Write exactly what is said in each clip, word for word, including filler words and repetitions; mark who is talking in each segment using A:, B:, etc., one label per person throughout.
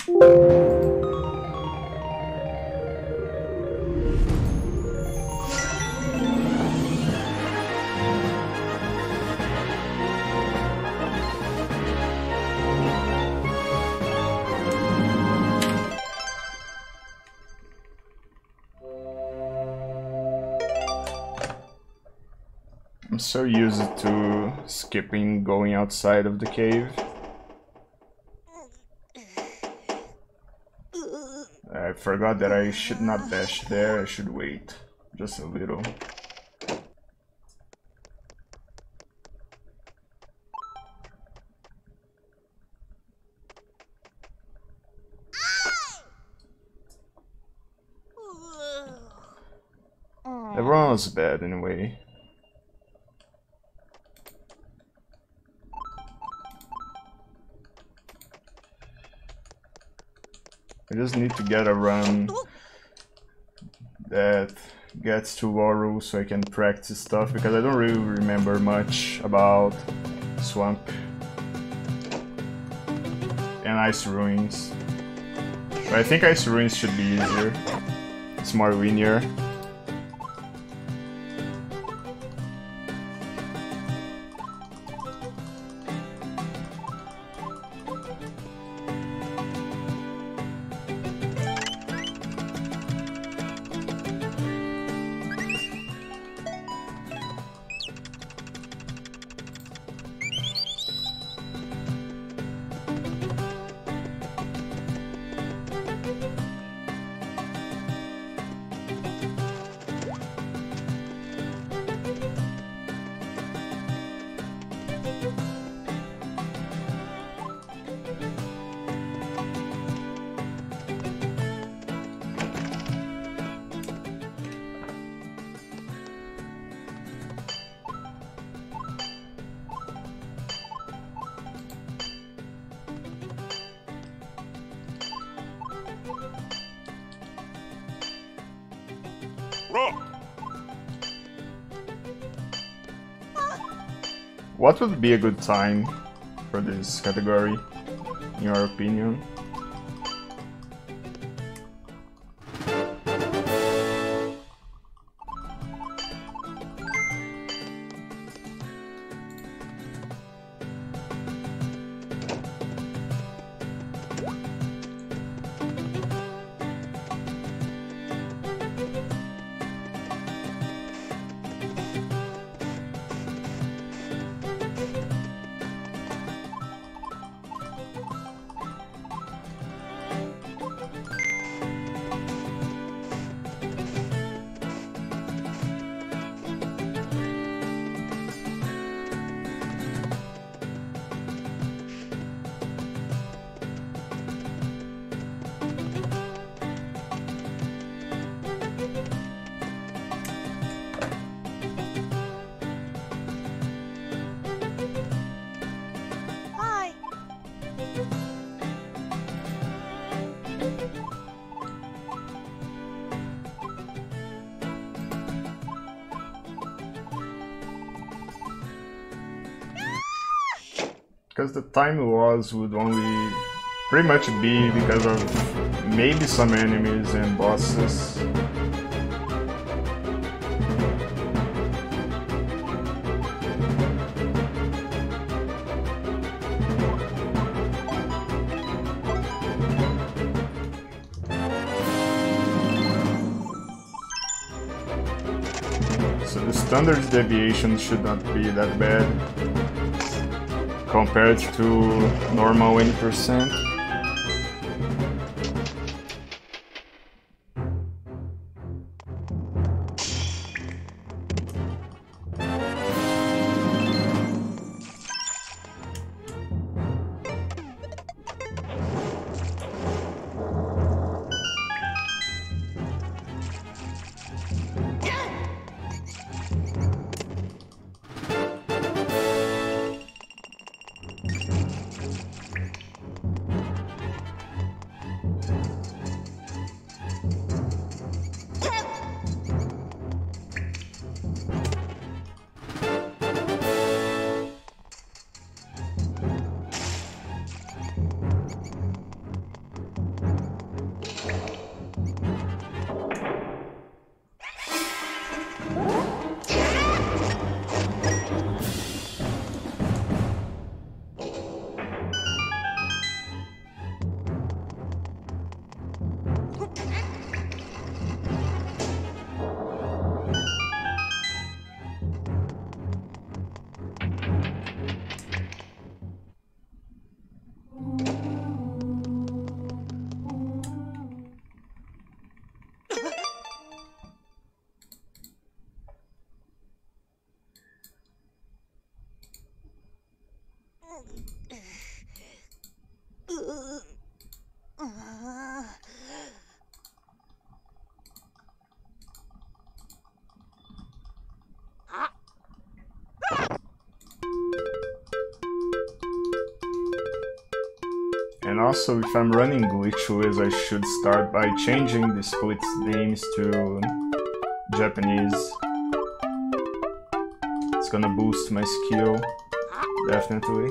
A: I'm so used to skipping going outside of the cave. I forgot that I should not dash there, I should wait just a little. Everyone was bad anyway. I just need to get a run that gets to Waru so I can practice stuff, because I don't really remember much about Swamp and Ice Ruins. But I think Ice Ruins should be easier. It's more linear. What would be a good time for this category, in your opinion? Because the time loss would only pretty much be because of maybe some enemies and bosses. So the standard deviation should not be that bad compared to normal one percent. And also, if I'm running Glitchwiz, I should start by changing the split names to Japanese. It's gonna boost my skill, definitely.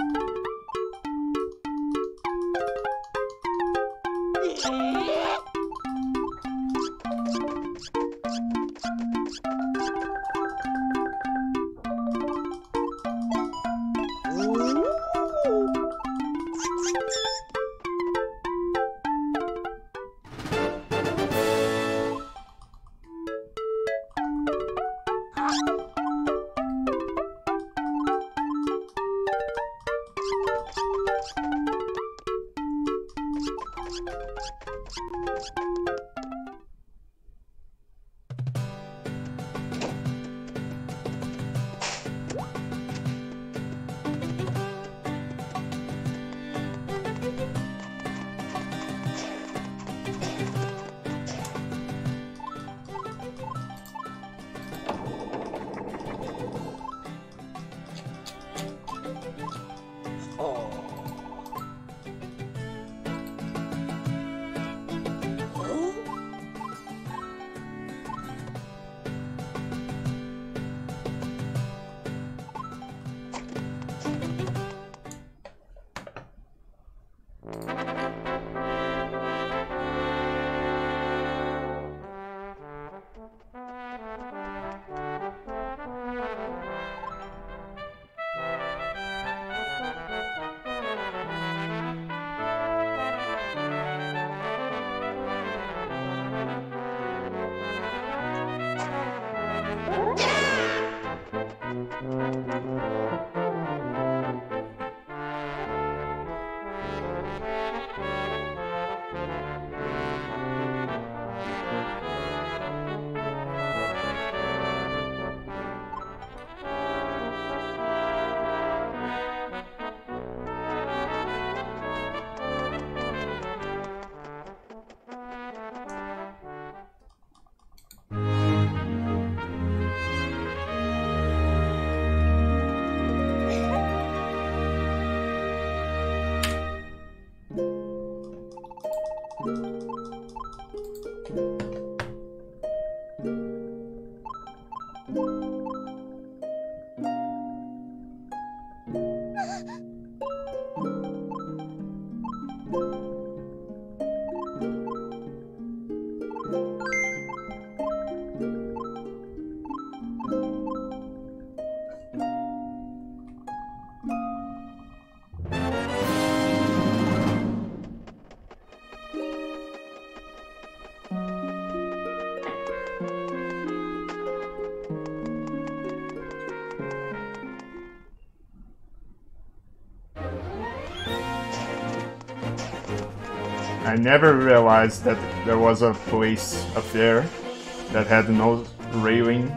A: I never realized that there was a place up there that had no railing.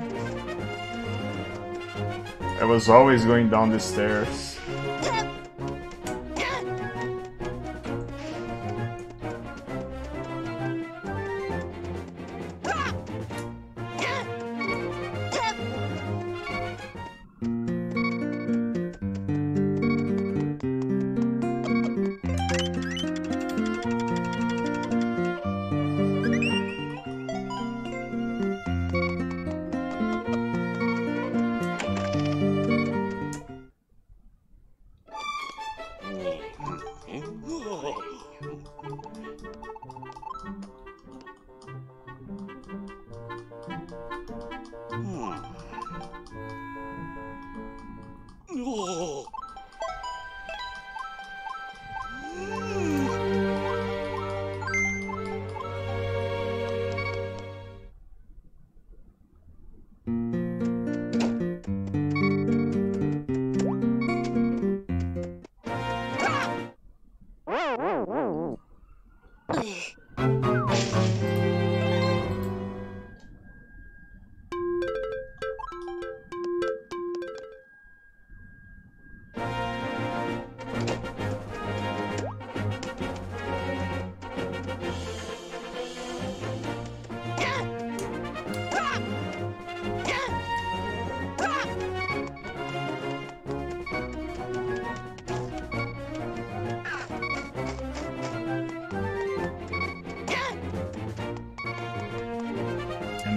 A: I was always going down the stairs.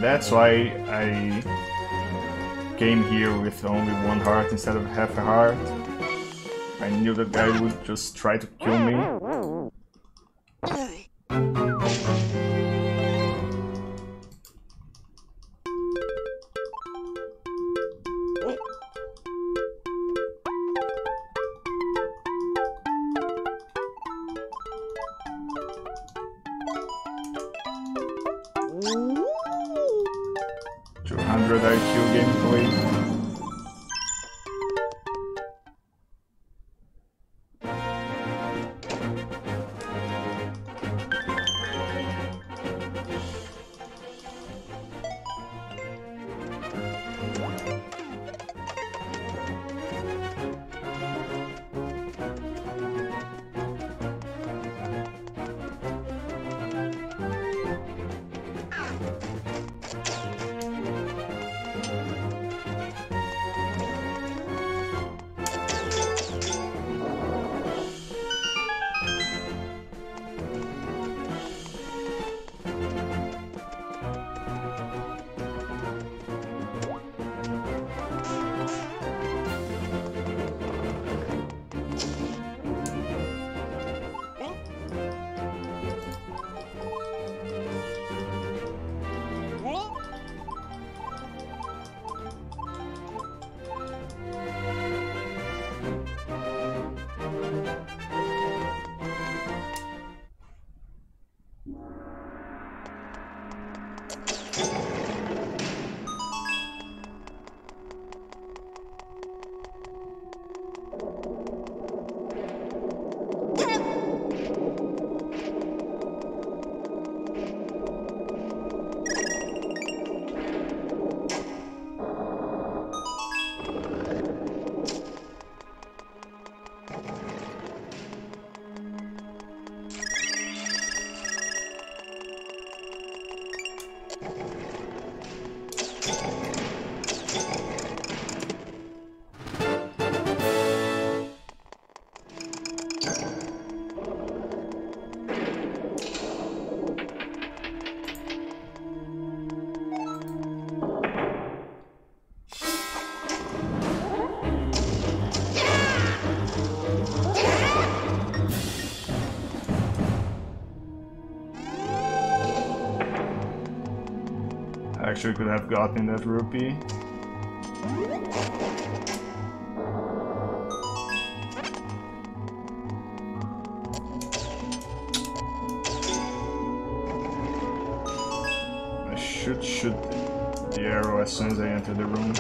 A: that's why I came here with only one heart instead of half a heart. I knew that guy would just try to kill me. two hundred I Q gameplay. Actually could have gotten that rupee. I should shoot the arrow as soon as I enter the room.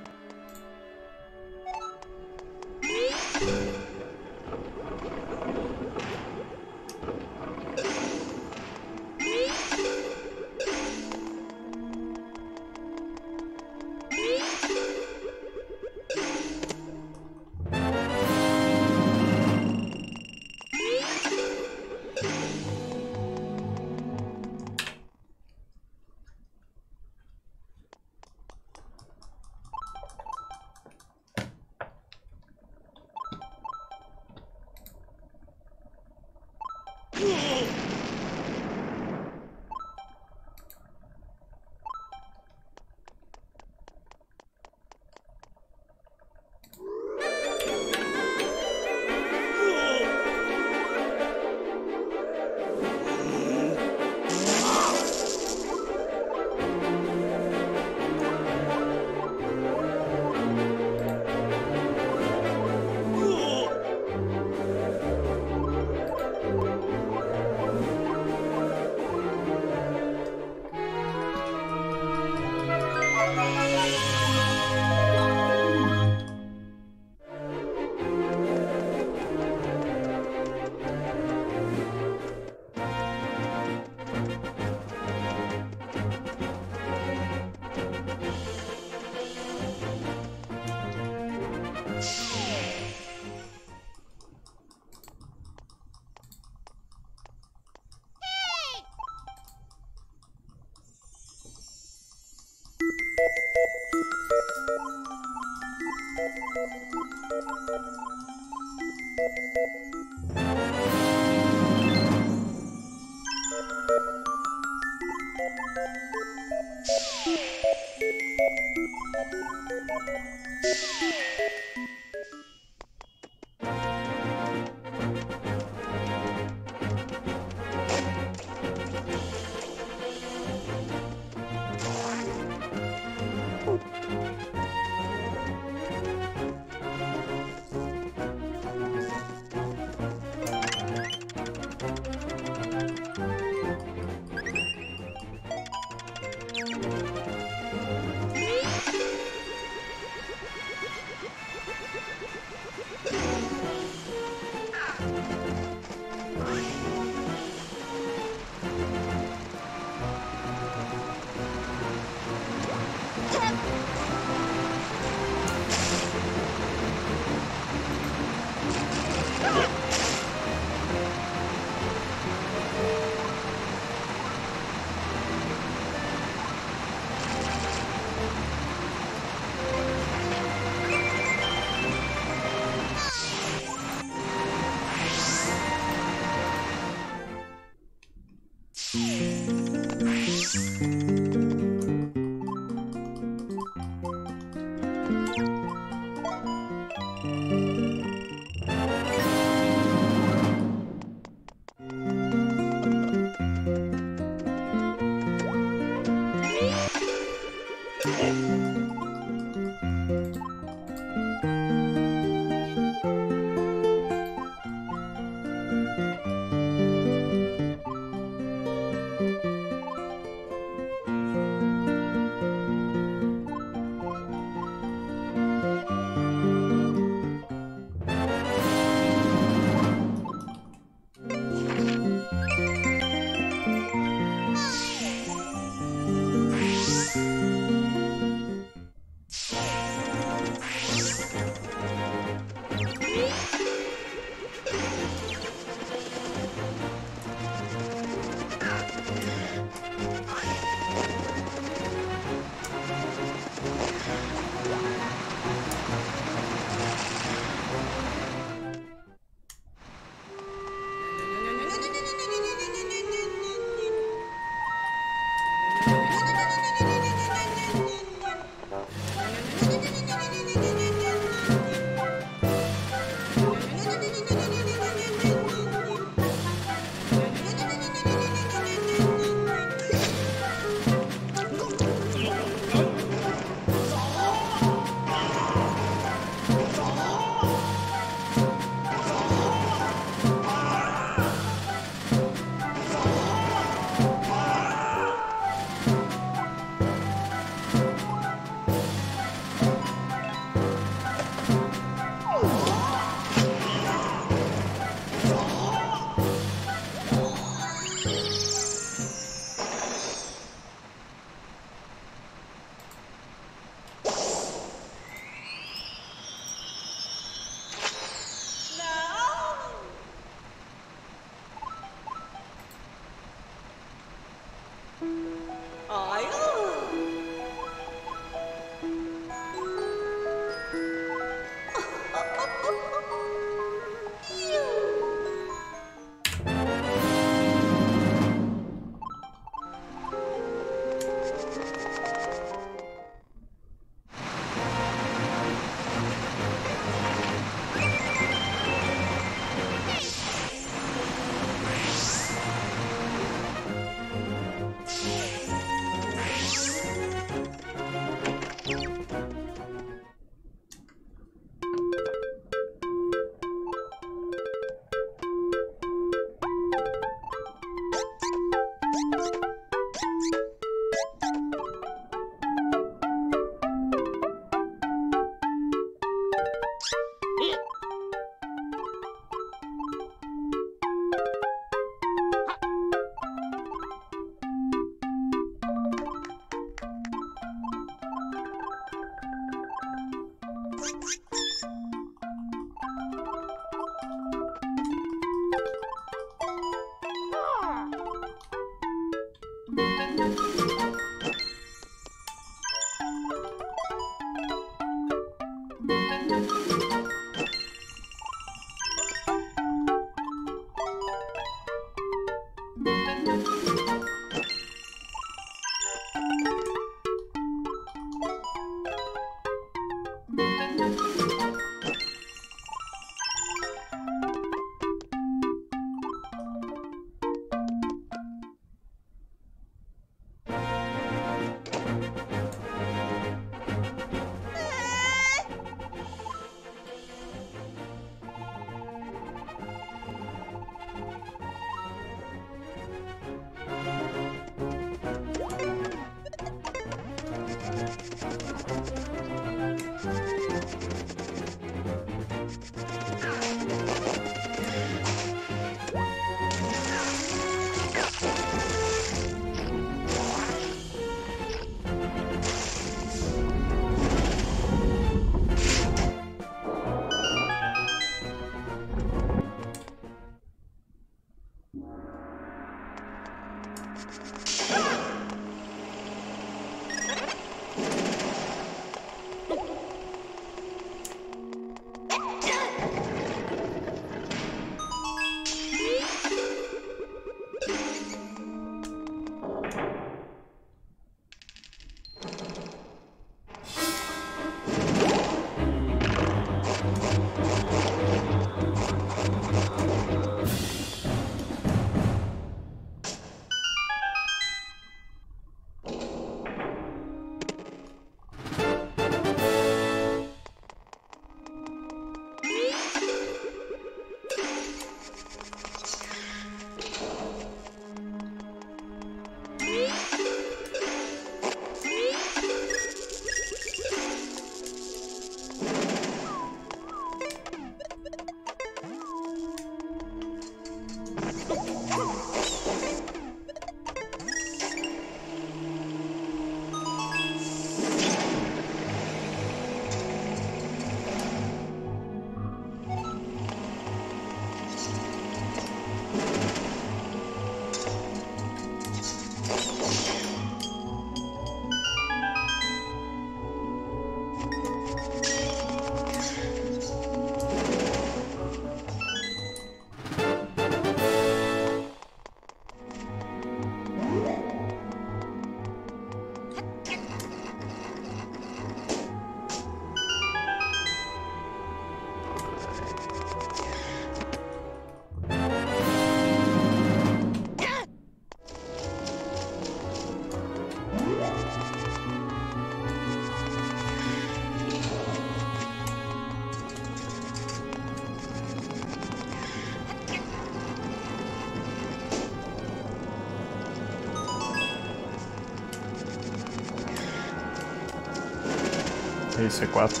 A: três, C quatro.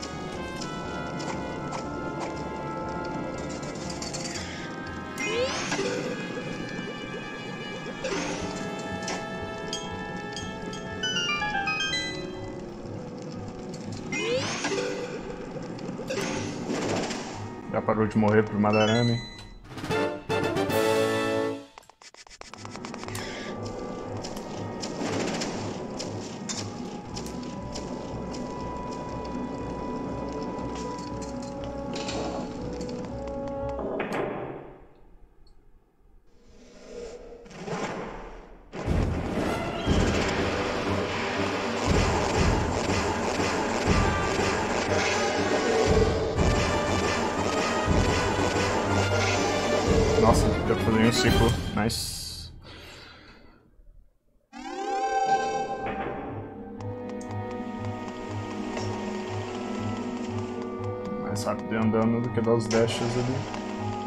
A: Já parou de morrer pro Madarame. Nossa, deu pra fazer um ciclo. Nice. Mais rápido andando do que dar os dashes ali.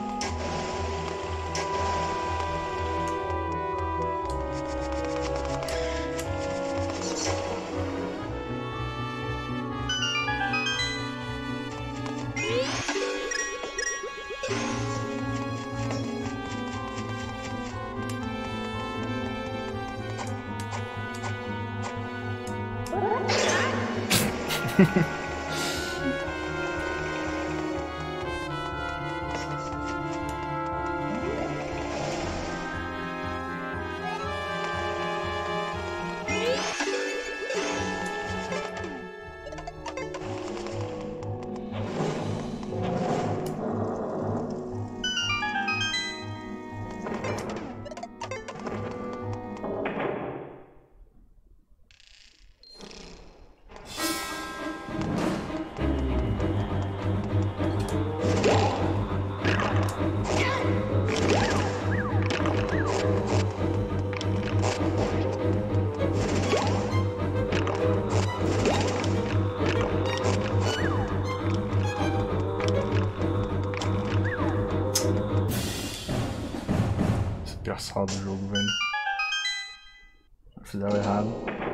A: Pior saldo do jogo, velho. Fizeram errado.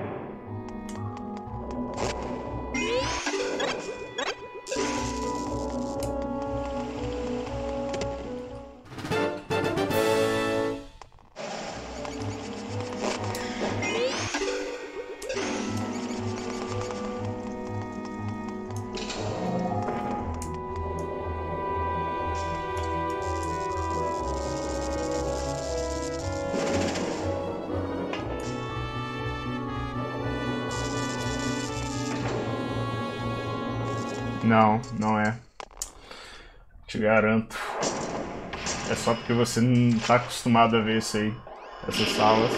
A: Não, não é. Te garanto. É só porque você não tá acostumado a ver isso aí. Essas salas.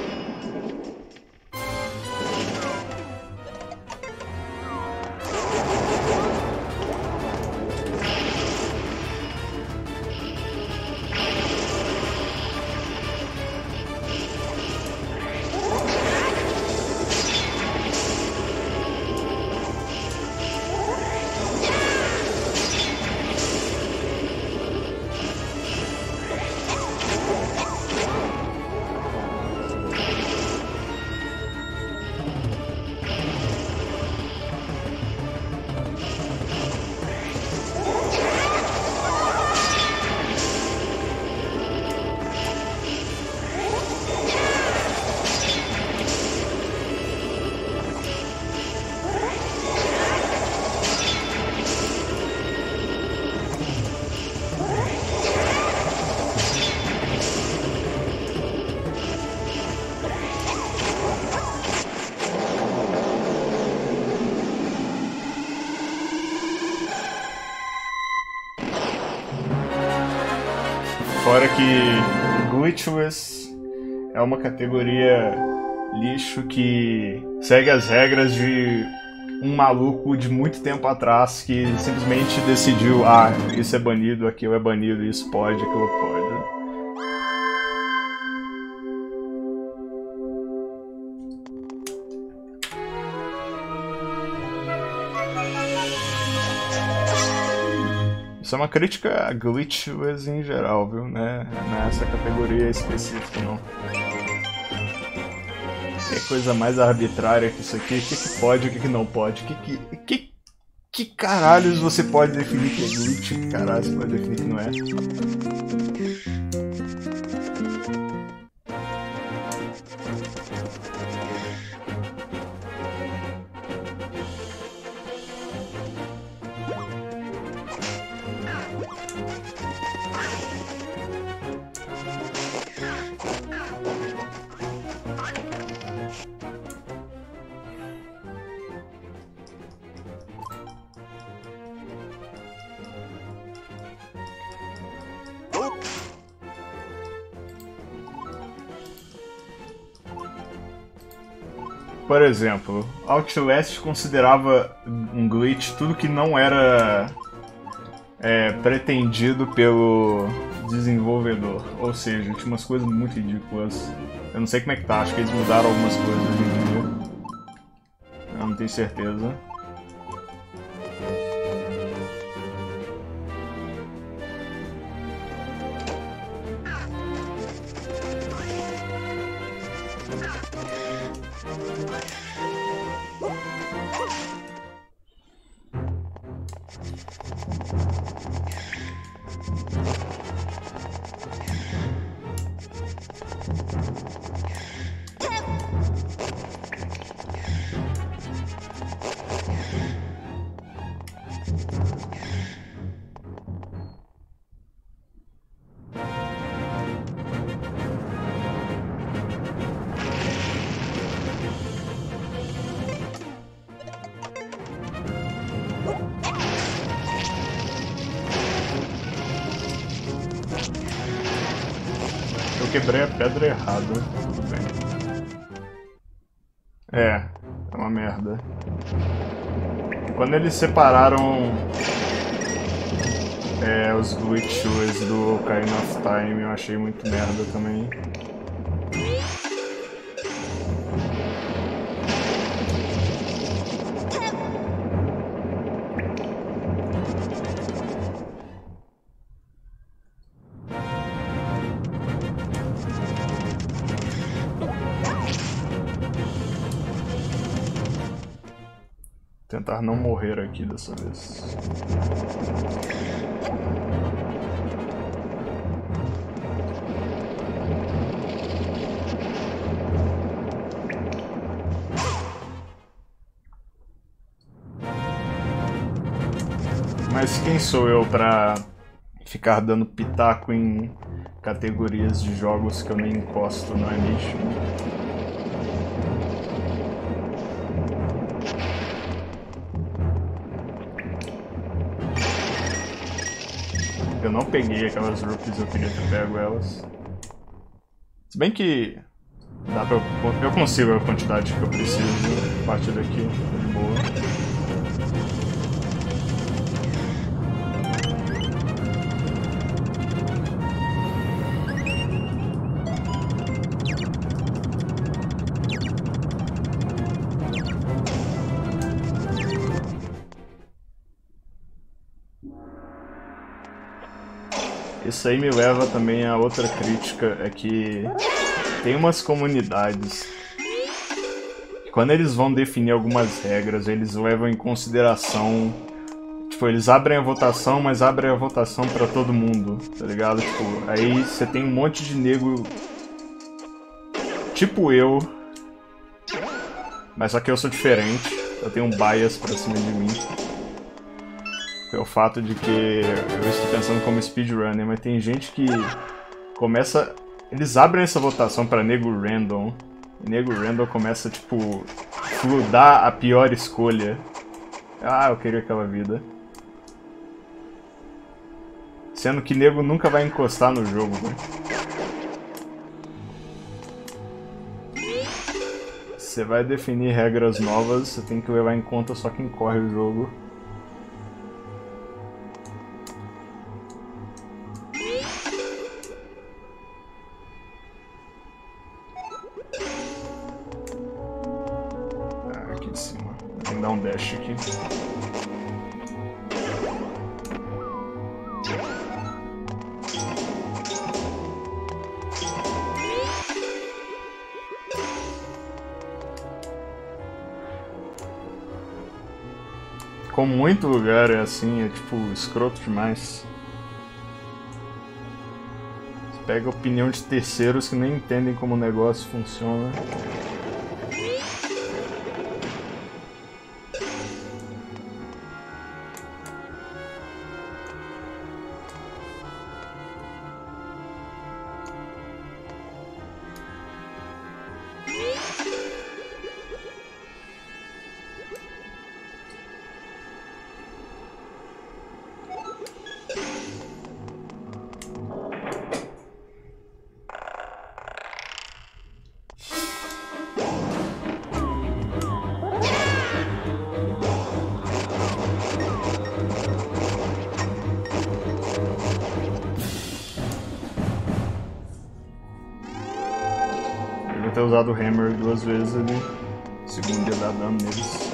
A: Fora que Glitchless é uma categoria lixo que segue as regras de um maluco de muito tempo atrás que simplesmente decidiu, ah, isso é banido, aquilo é banido, isso pode, aquilo pode. Isso é uma crítica a Glitchless em geral, viu? Né? Não é essa categoria específica, não. Que coisa mais arbitrária que isso aqui. O que, que pode e o que, que não pode? O que, que, que, que caralhos você pode definir que é glitch? Que caralho você pode definir que não é? Por exemplo, Outlast considerava um glitch tudo que não era é, pretendido pelo desenvolvedor. Ou seja, tinha umas coisas muito ridículas. Eu não sei como é que tá, acho que eles mudaram algumas coisas hoje em dia. Eu não tenho certeza. Eu quebrei a pedra errada, tudo bem. É, é uma merda. Quando eles separaram é, os glitches do Ocarina of Time, eu achei muito merda também. Tentar não morrer aqui dessa vez. Mas quem sou eu pra ficar dando pitaco em categorias de jogos que eu nem encosto, não é nicho? Eu não peguei aquelas rupees, eu queria ter pego elas. Se bem que dá pra eu, eu consigo a quantidade que eu preciso a partir daqui, de boa. Isso aí me leva também a outra crítica, é que tem umas comunidades que quando eles vão definir algumas regras, eles levam em consideração, tipo, eles abrem a votação, mas abrem a votação pra todo mundo, tá ligado? Tipo, aí você tem um monte de nego, tipo eu, mas só que eu sou diferente, eu tenho um bias pra cima de mim. É o fato de que eu estou pensando como speedrunner, mas tem gente que começa... Eles abrem essa votação para nego random, e nego random começa, tipo, fludar a pior escolha. Ah, eu queria aquela vida. Sendo que nego nunca vai encostar no jogo, né? Você vai definir regras novas, você tem que levar em conta só quem corre o jogo. Dar um dash aqui. Com muito lugar é assim, é tipo escroto demais. Você pega a opinião de terceiros que nem entendem como o negócio funciona. Ter usado o Hammer duas vezes ali, o segundo ia dar dano neles.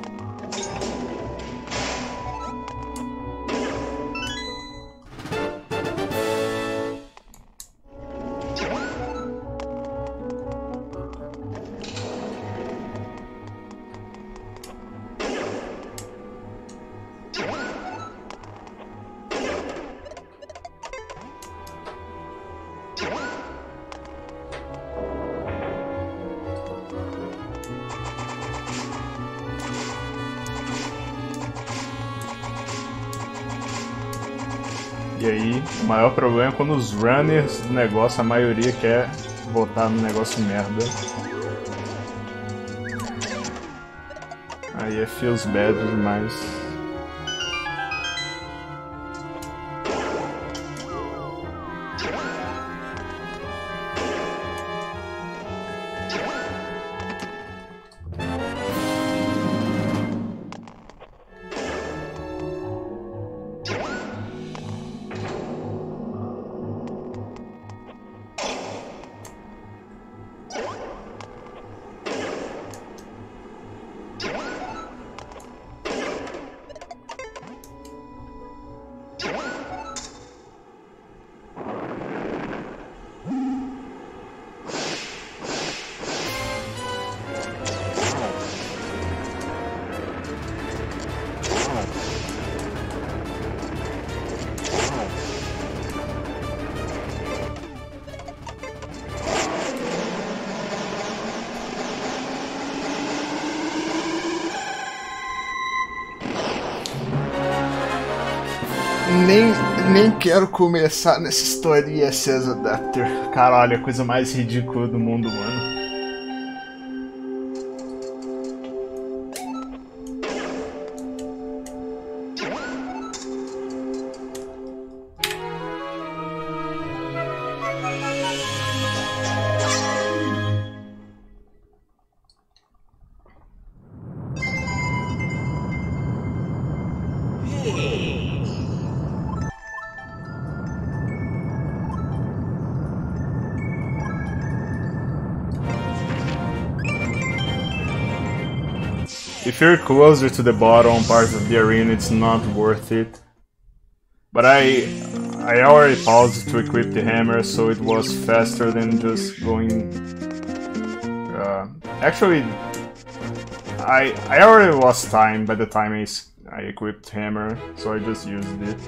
A: E aí, o maior problema é quando os runners do negócio, a maioria quer votar no negócio merda. Aí é feels bad demais. Nem, nem quero começar nessa história de I S S Adapter. Caralho, é a coisa mais ridícula do mundo, mano. If you're closer to the bottom part of the arena, it's not worth it. But I I already paused to equip the hammer, so it was faster than just going... Uh, actually, I I already lost time by the time I, I equipped hammer, so I just used it.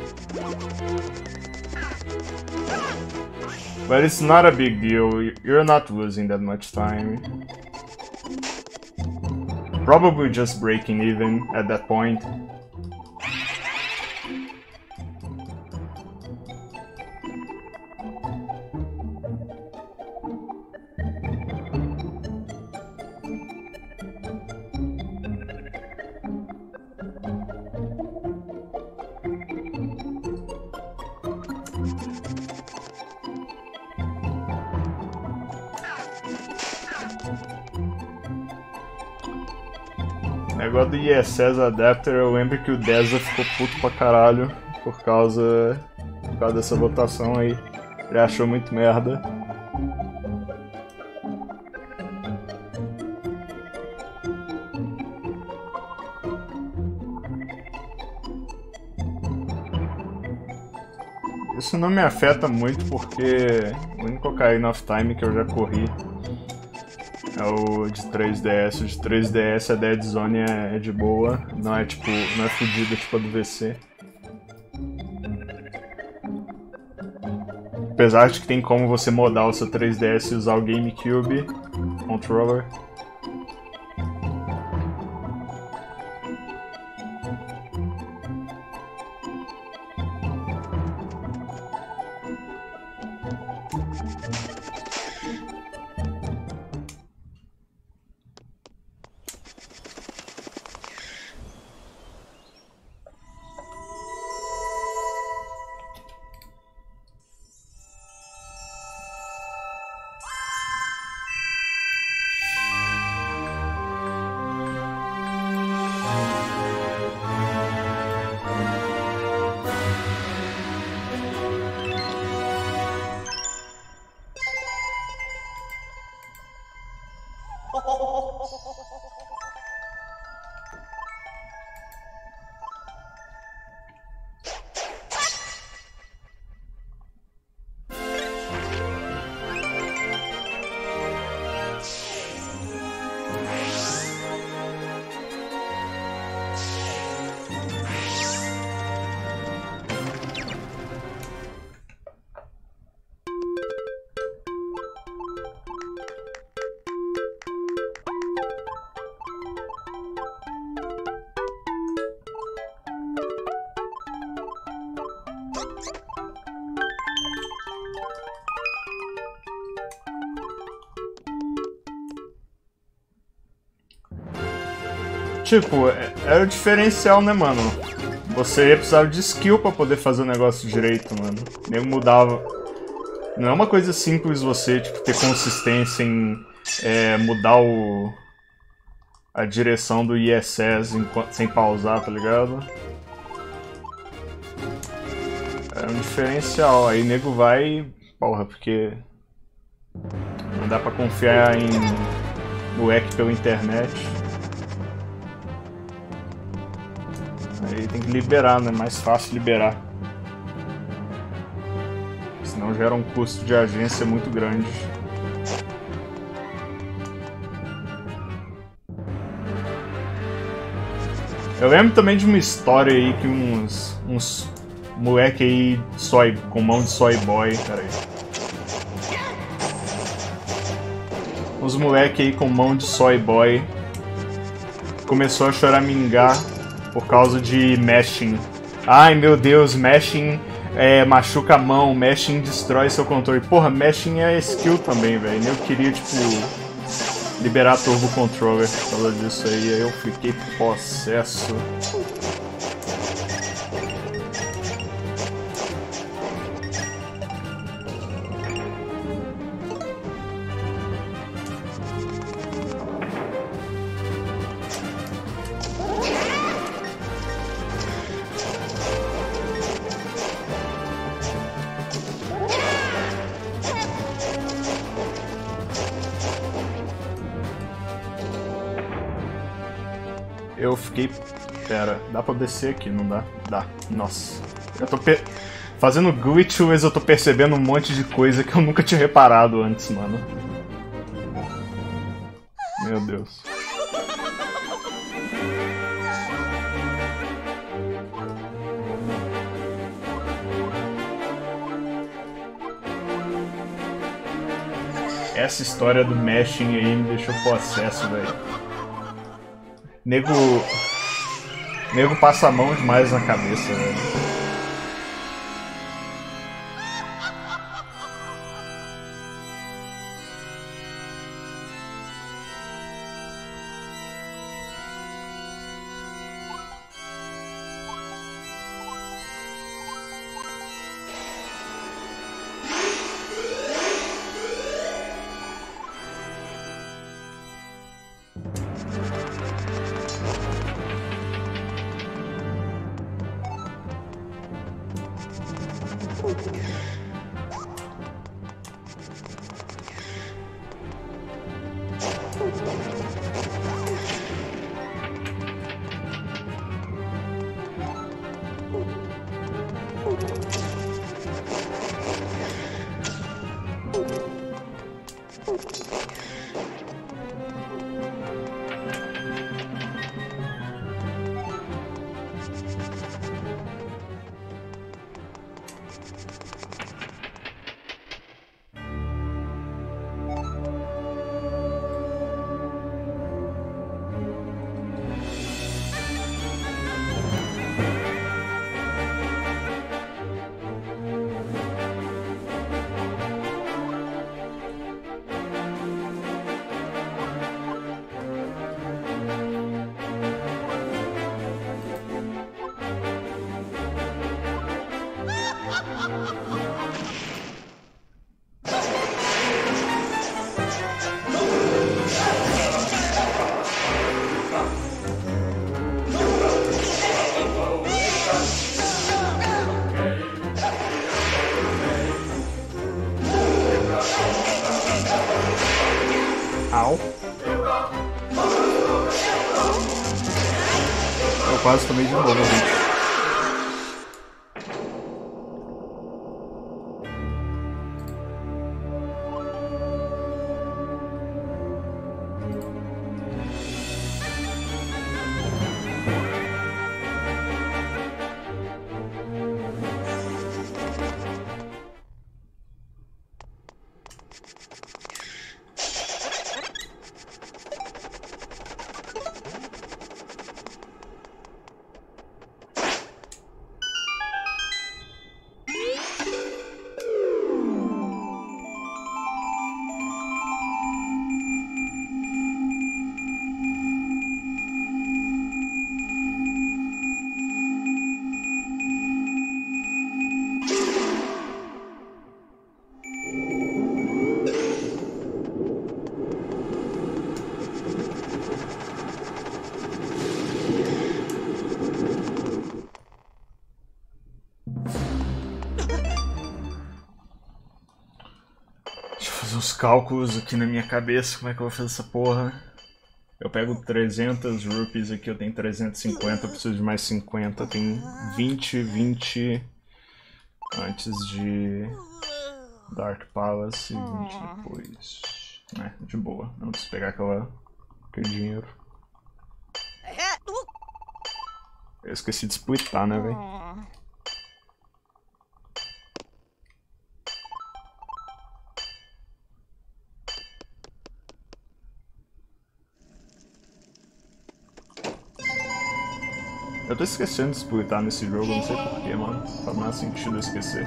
A: But it's not a big deal, you're not losing that much time. Probably just breaking even at that point. Negócio do I S S Adapter, eu lembro que o Deza ficou puto pra caralho por causa, por causa dessa votação aí. Ele achou muito merda. Isso não me afeta muito porque o único Ocarina of Time que eu já corri É o de três D S. O de três D S, a Dead Zone é, é de boa. Não é tipo. Não é fodida tipo a do V C. Apesar de que tem como você modar o seu três D S e usar o GameCube controller. Tipo, era o diferencial, né, mano? Você precisava de skill pra poder fazer o negócio direito, mano. Nem mudava. Não é uma coisa simples você, tipo, ter consistência em é, mudar o... a direção do I S S enquanto, sem pausar, tá ligado? É um diferencial. Aí nego vai... Porra, porque... não dá pra confiar em moleque pela internet. Aí tem que liberar, né? Mais fácil liberar. Senão gera um custo de agência muito grande. Eu lembro também de uma história aí que uns, uns moleque aí soy, com mão de soy boy, peraí. Uns moleque aí com mão de soy boy começou a choramingar por causa de mashing. Ai meu Deus, mashing é, machuca a mão, mashing destrói seu controle. Porra, mashing é skill também, velho. Eu queria, tipo, liberar turbo controller por causa disso aí. Aí eu fiquei possesso. Eu fiquei... Pera, dá pra descer aqui, não dá? Dá. Nossa. Eu tô pe... fazendo glitches, eu tô percebendo um monte de coisa que eu nunca tinha reparado antes, mano. Meu Deus. Essa história do mashing aí me deixou possesso, velho. Nego... Nego passa a mão demais na cabeça, velho. quase tomei de novo, gente. Os cálculos aqui na minha cabeça, como é que eu vou fazer essa porra? Eu pego trezentas rupees aqui, eu tenho trezentas e cinquenta, eu preciso de mais cinquenta, tem vinte, vinte antes de Dark Palace e vinte depois. É, de boa, não preciso pegar aquela, aquele dinheiro. Eu esqueci de splitar, né, velho? Eu tô esquecendo de splitar nesse jogo, não sei porquê, mano. Faz mais sentido eu esquecer.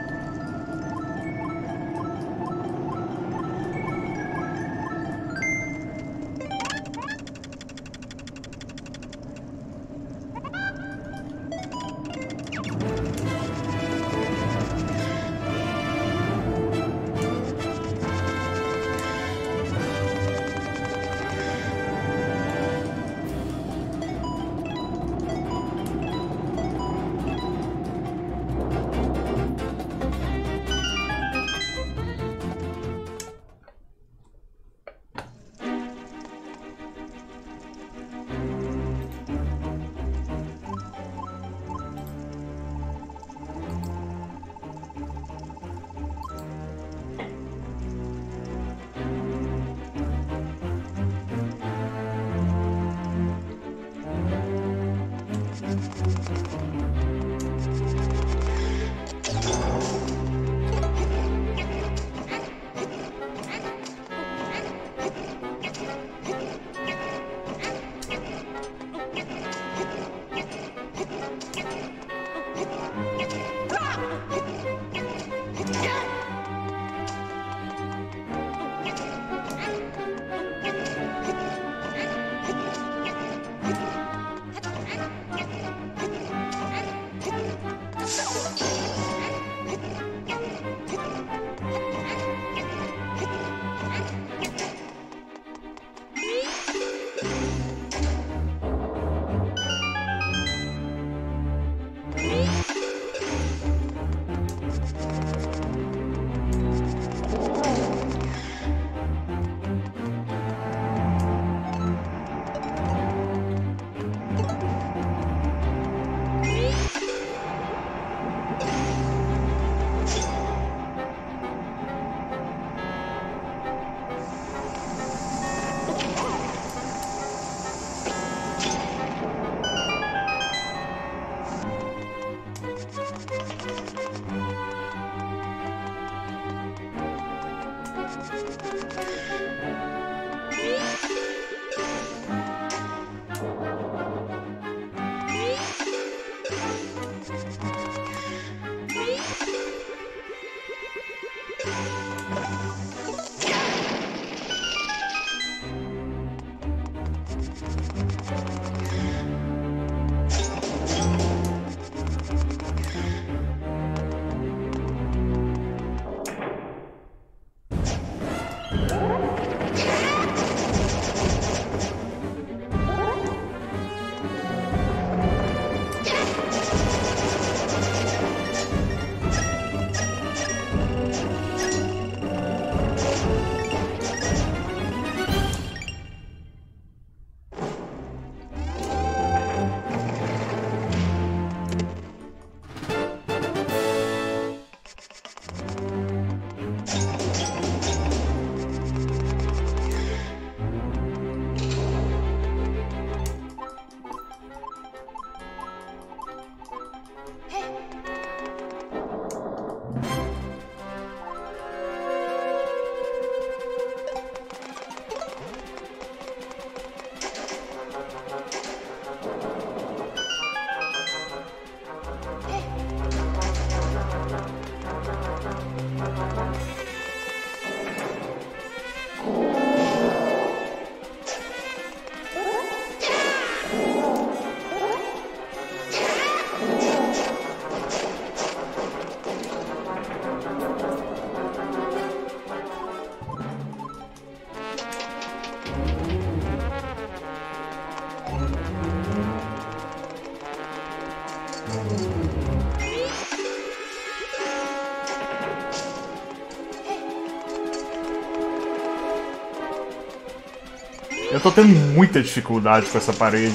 A: Eu tô tendo muita dificuldade com essa parede.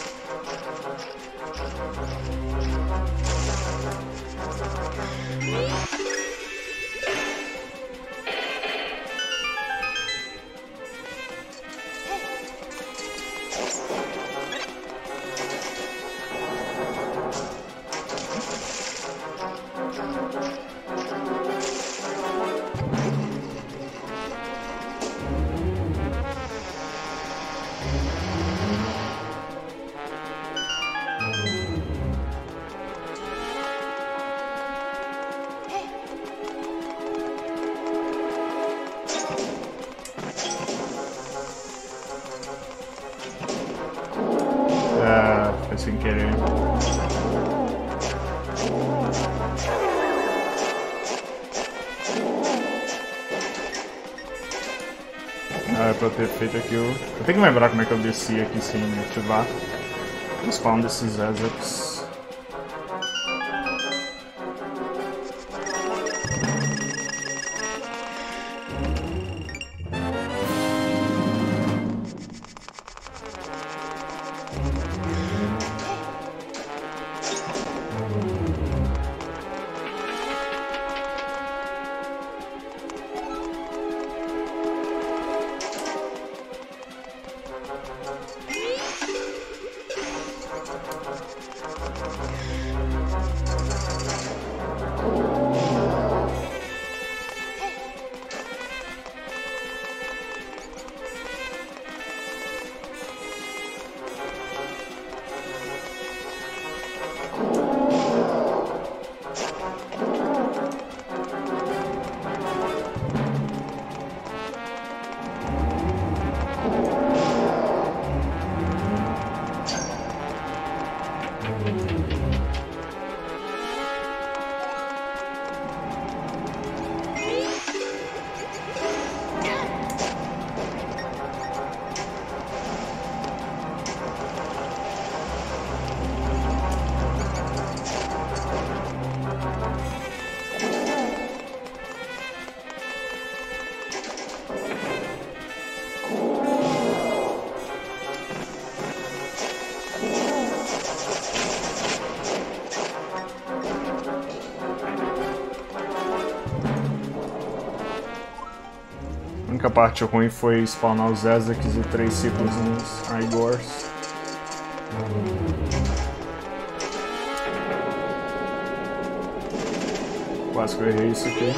A: Sem querer. Ah, é pra eu ter feito aqui o... Eu tenho que lembrar como é que eu desci aqui sem ativar o spawn desses Ezeps. A única parte ruim foi spawnar os Ezecs e três ciclos nos Igors. Quase que eu errei isso aqui.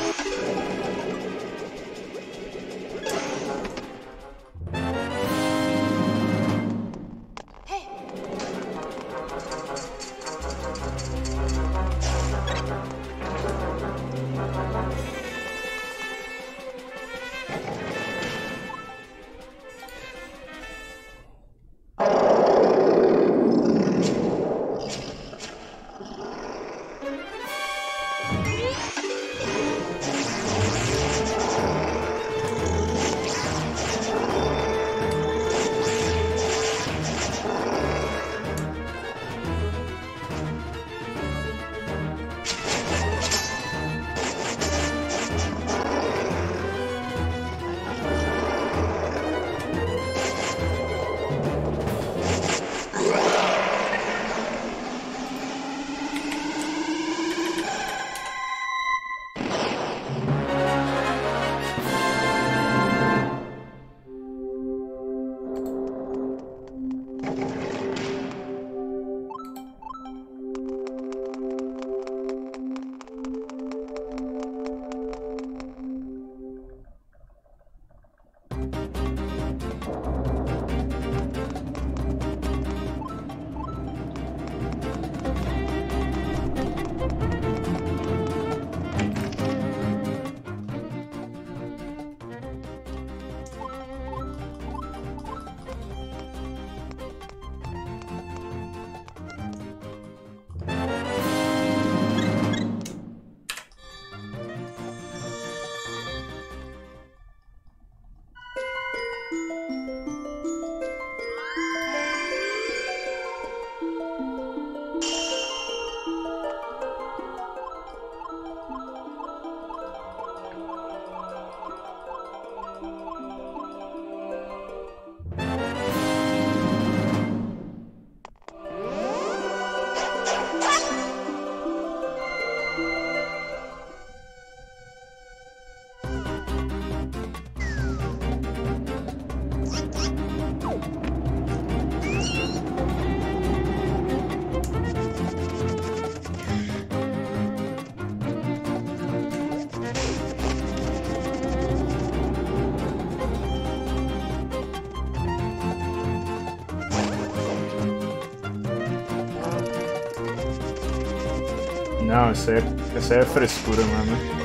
A: Não, isso aí é, isso aí é frescura, mano.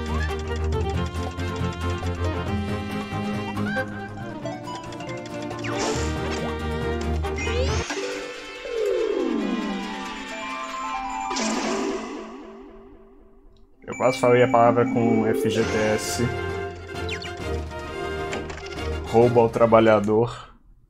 A: Eu quase falei a palavra com F G T S. Roubo ao trabalhador.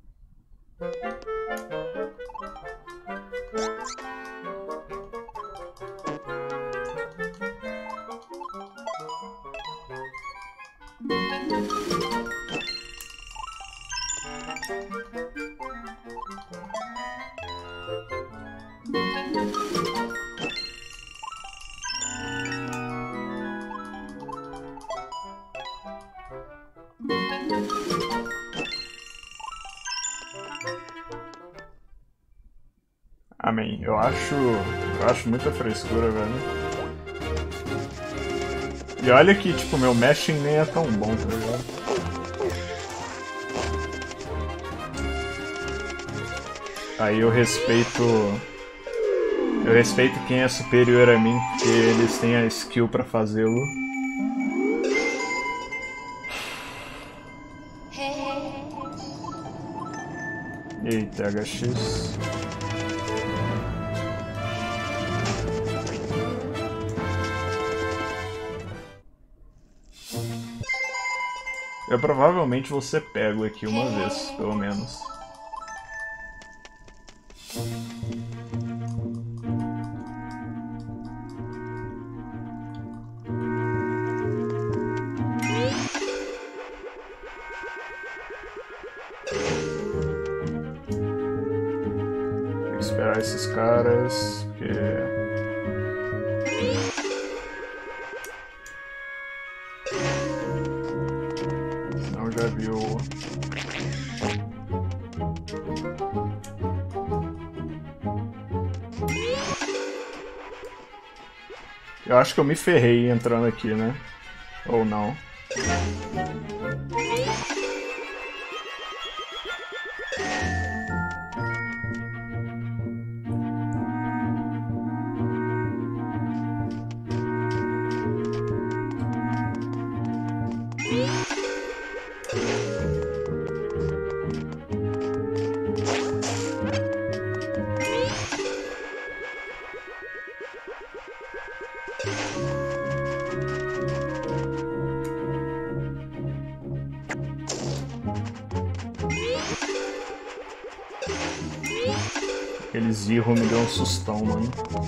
A: Amém. Eu acho. Eu acho muita frescura, velho. E olha que, tipo, meu mashing nem é tão bom, tá ligado? Aí eu respeito. Eu respeito quem é superior a mim, porque eles têm a skill pra fazê-lo. Eita, H X. Eu provavelmente vou ser pego aqui uma vez, pelo menos. Tem que esperar esses caras, porque... já viu. Eu acho que eu me ferrei entrando aqui, né? Ou não? Aquele Zirro me deu um sustão, mano.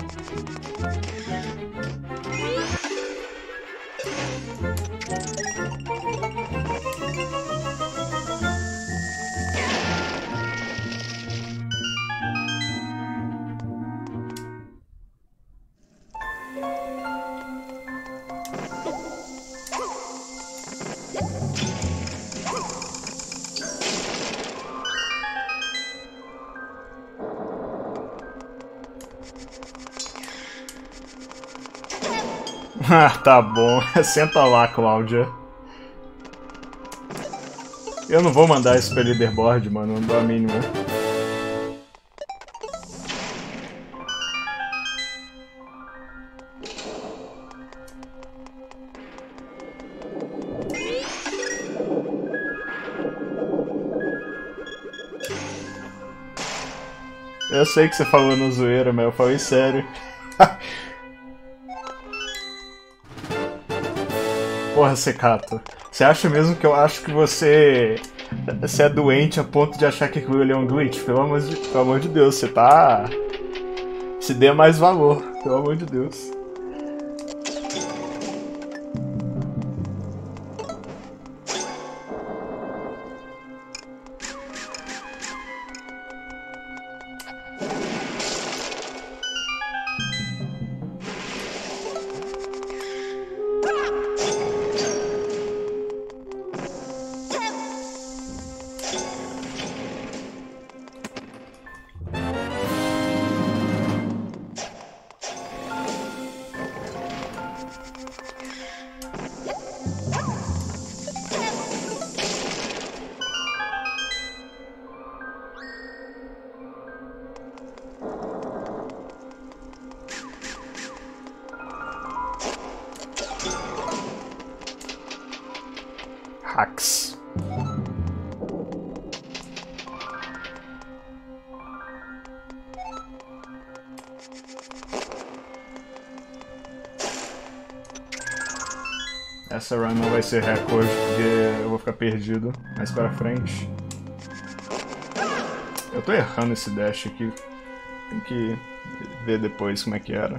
A: Ah, tá bom. Senta lá, Cláudia. Eu não vou mandar isso pra leaderboard, mano. Não dou a mínima. Eu sei que você falou na zoeira, mas eu falei sério. Porra, Secato, você acha mesmo que eu acho que você, você é doente a ponto de achar que aquilo ali é um glitch? Pelo amor de, pelo amor de Deus, você tá... Se dê mais valor, pelo amor de Deus. hacks. Essa run não vai ser recorde porque eu vou ficar perdido mais pra frente. Eu tô errando esse dash aqui. Tem que ver depois como é que era.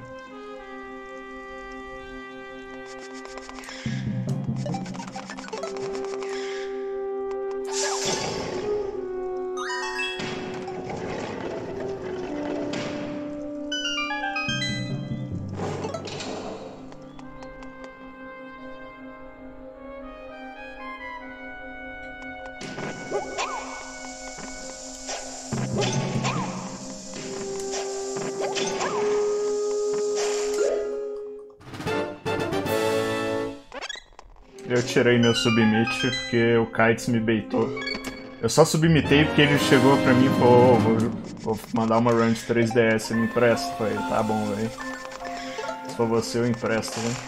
A: Eu tirei meu submit porque o Kites me baitou. Eu só submitei porque ele chegou pra mim e falou: oh, vou, vou mandar uma run de três D S, me empresta? Eu falei: tá bom, velho. Se for você, eu empresto, velho.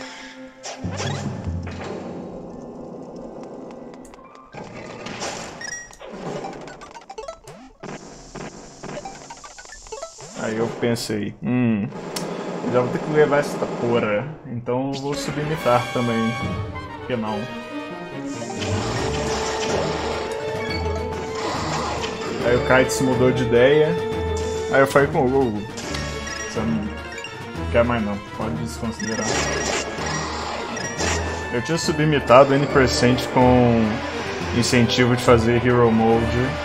A: Aí eu pensei: hum, já vou ter que levar essa porra, então eu vou submitar também. Por que não? Aí o Kites mudou de ideia. Aí eu falei com o Google: você não quer mais não, pode desconsiderar. Eu tinha submitado N percent com incentivo de fazer Hero Mode.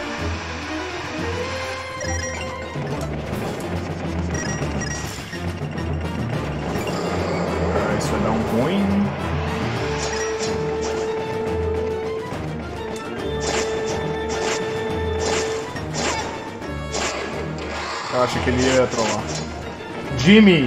A: Ah, isso vai dar um ruim. Eu acho que ele ia trollar. Jimmy!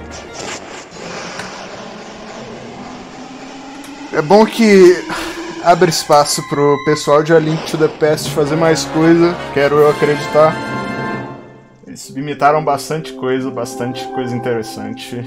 A: É bom que abre espaço pro pessoal de A Link to the Past fazer mais coisa, quero eu acreditar. Eles submitaram bastante coisa, bastante coisa interessante.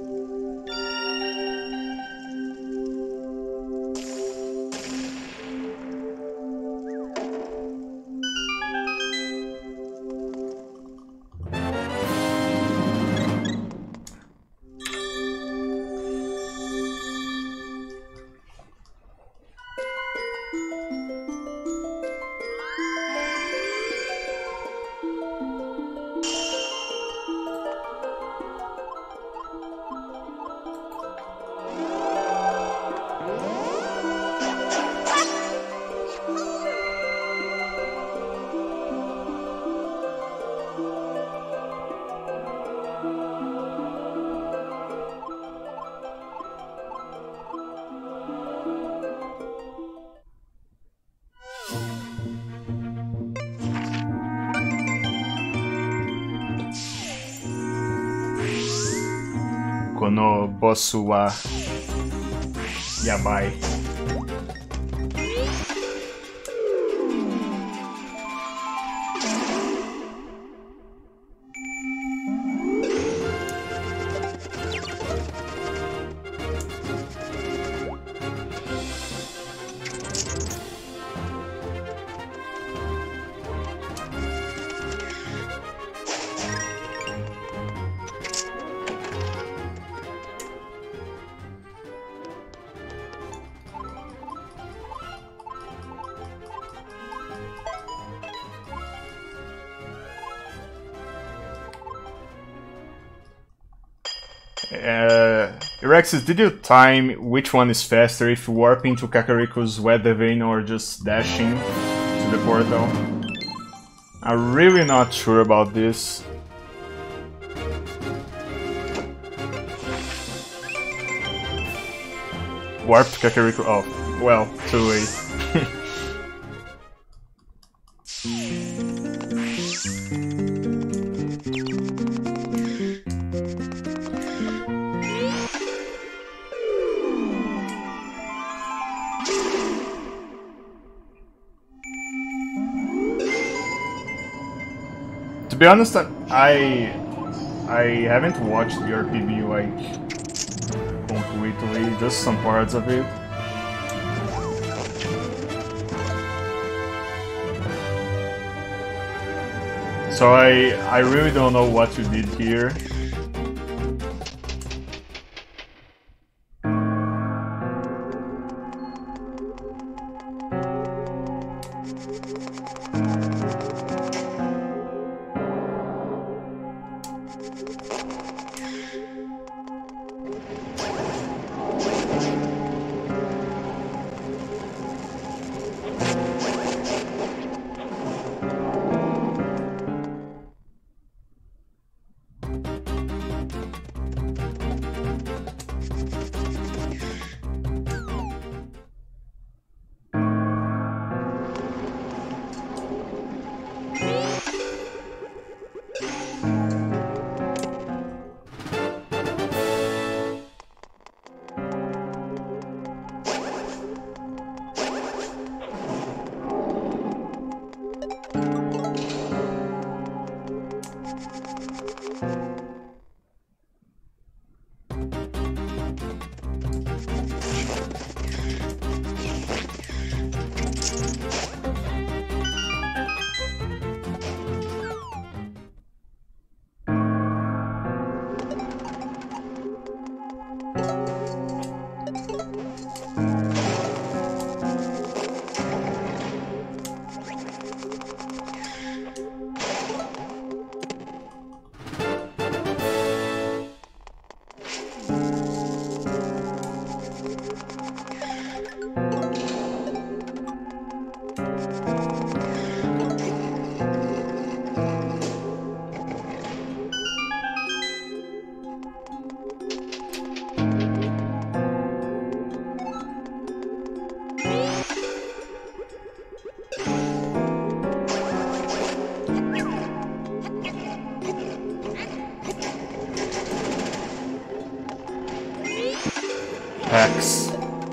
A: Kono Bossu wa Yabai. Uh, Erexis, did you time which one is faster, if warping to Kakariko's weather vane or just dashing to the portal? I'm really not sure about this. Warp to Kakariko. Oh, well, too late. To be honest, I I haven't watched the R P B like completely, just some parts of it. So I I really don't know what you did here. X.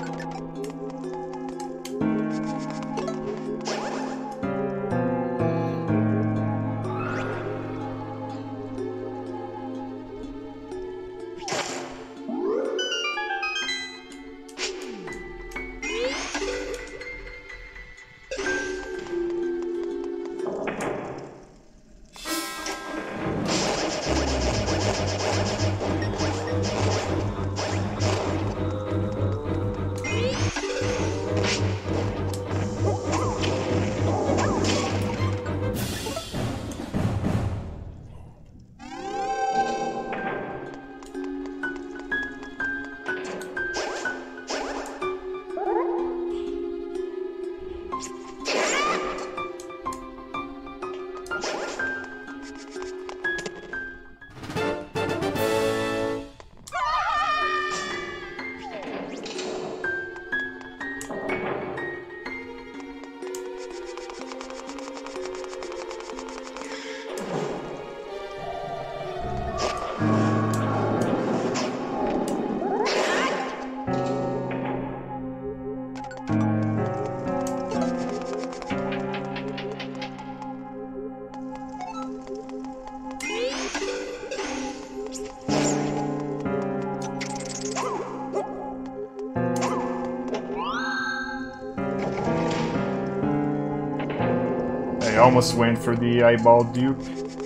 A: I almost went for the eyeball dupe.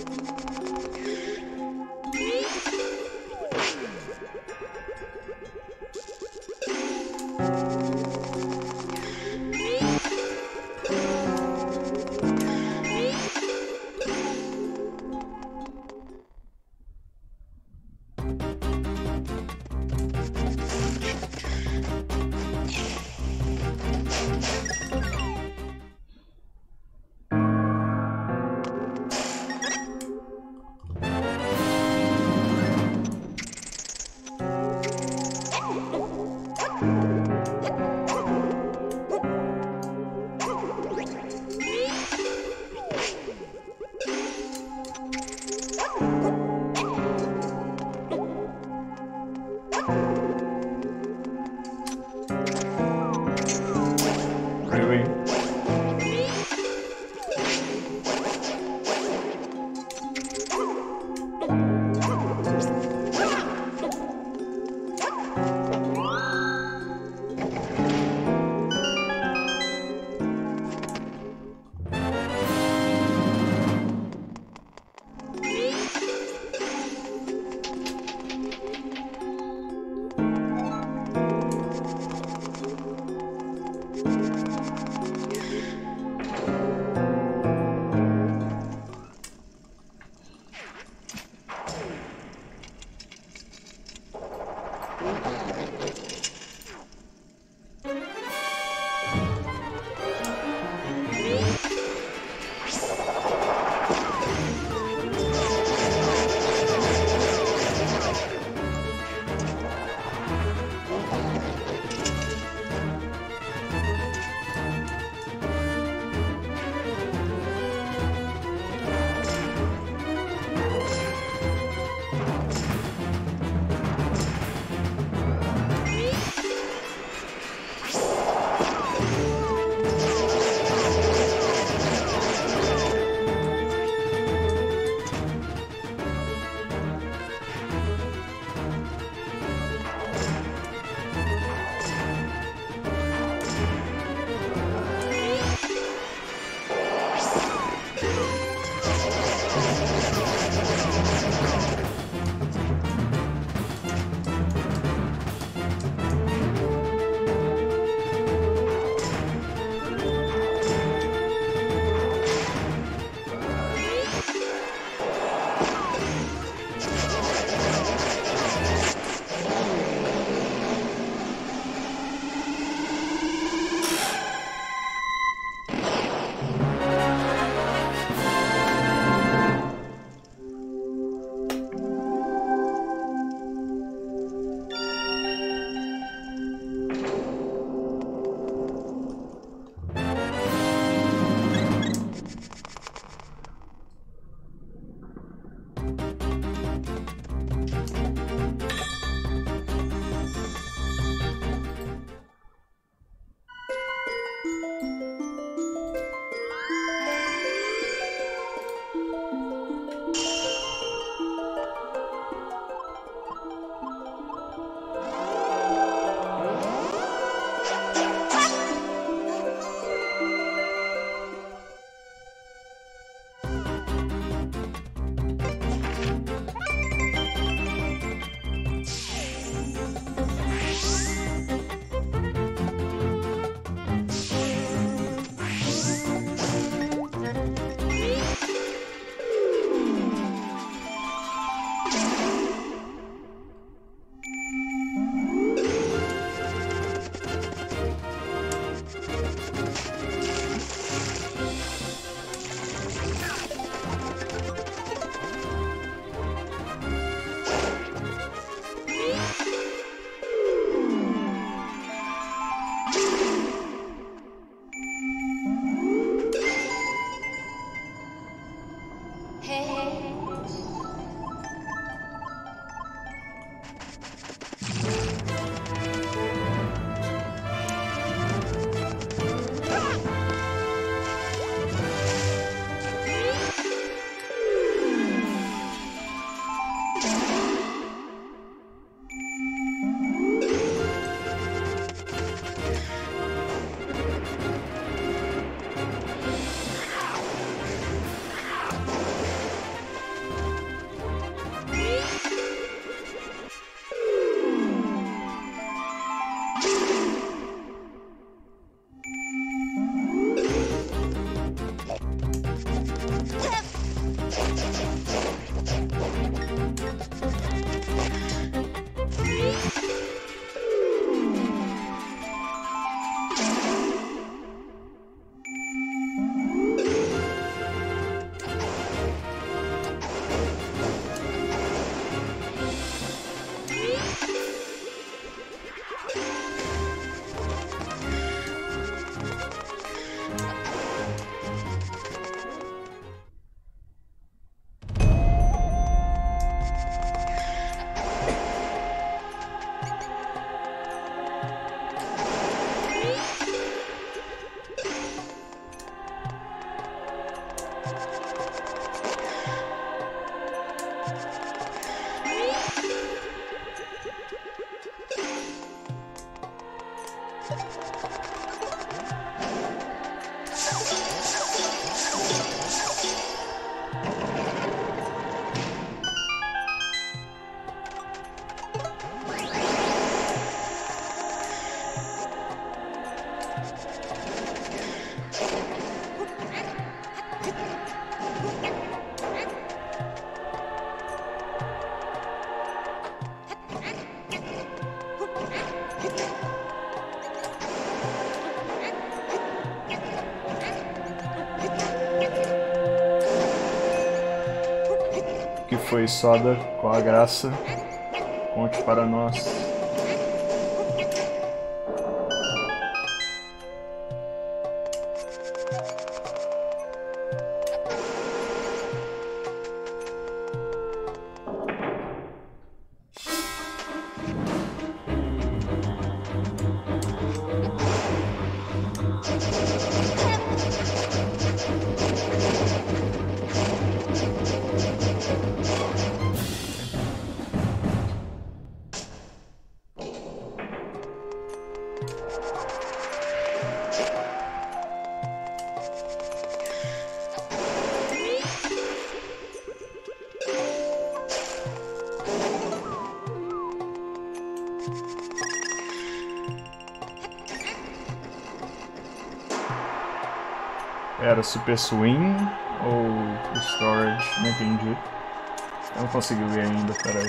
A: Really? Que foi, Soda? Qual a graça? Conte para nós. Era Super Swing ou Storage? Não entendi. Eu não consegui ver ainda, peraí.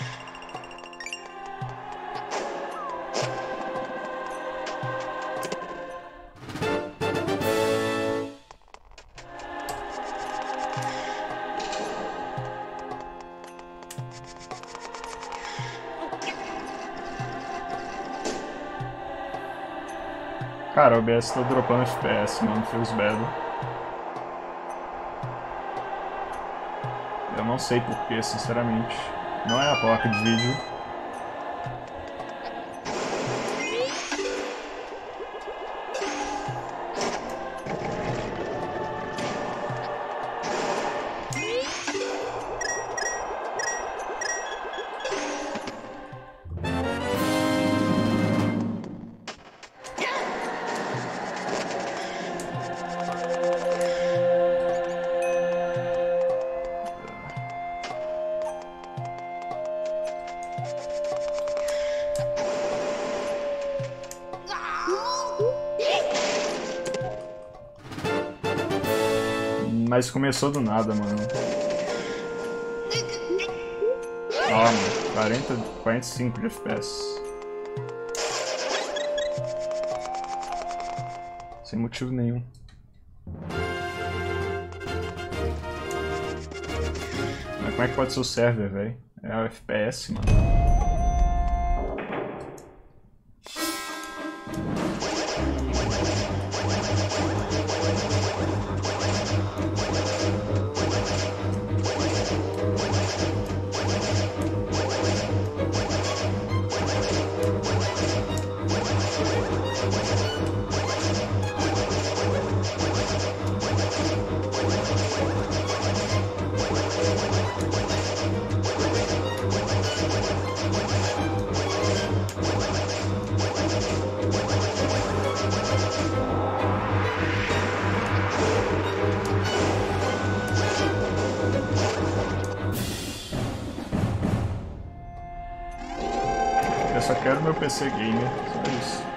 A: Cara, o O B S tá dropando F P S, mano, feels bad. Eu não sei porquê, sinceramente. Não é a placa de vídeo. Mas começou do nada, mano. Ó, mano, quarenta, quarenta e cinco de F P S. Sem motivo nenhum. Mas como é que pode ser o server, velho? É o F P S, mano. Eu só quero meu P C gamer, só isso.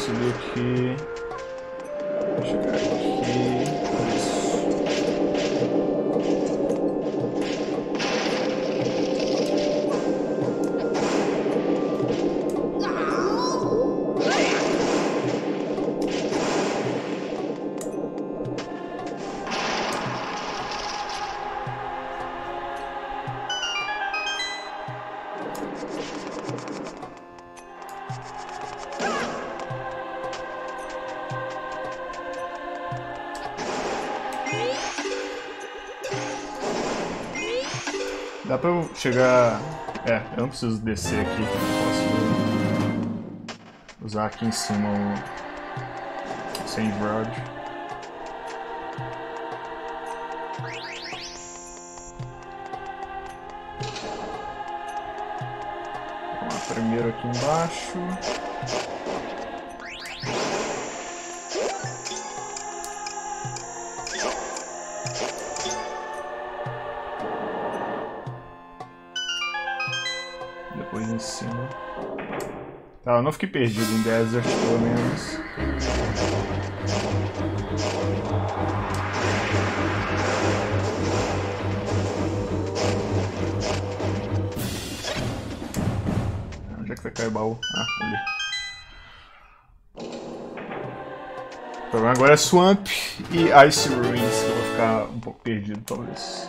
A: subir aqui. Vou chegar aqui. Isso. Dá pra eu chegar... É, eu não preciso descer aqui. Eu posso usar aqui em cima o save rod. Vamos lá, primeiro aqui embaixo. Depois em cima. Tá, eu não fiquei perdido em Desert, pelo menos. Onde é que vai cair o baú? Ah, ali. O problema agora é Swamp e Ice Ruins, que eu vou ficar um pouco perdido, talvez.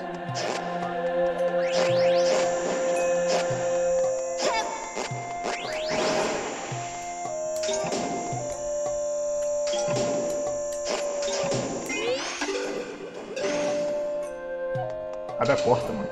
A: Abre a porta, mano.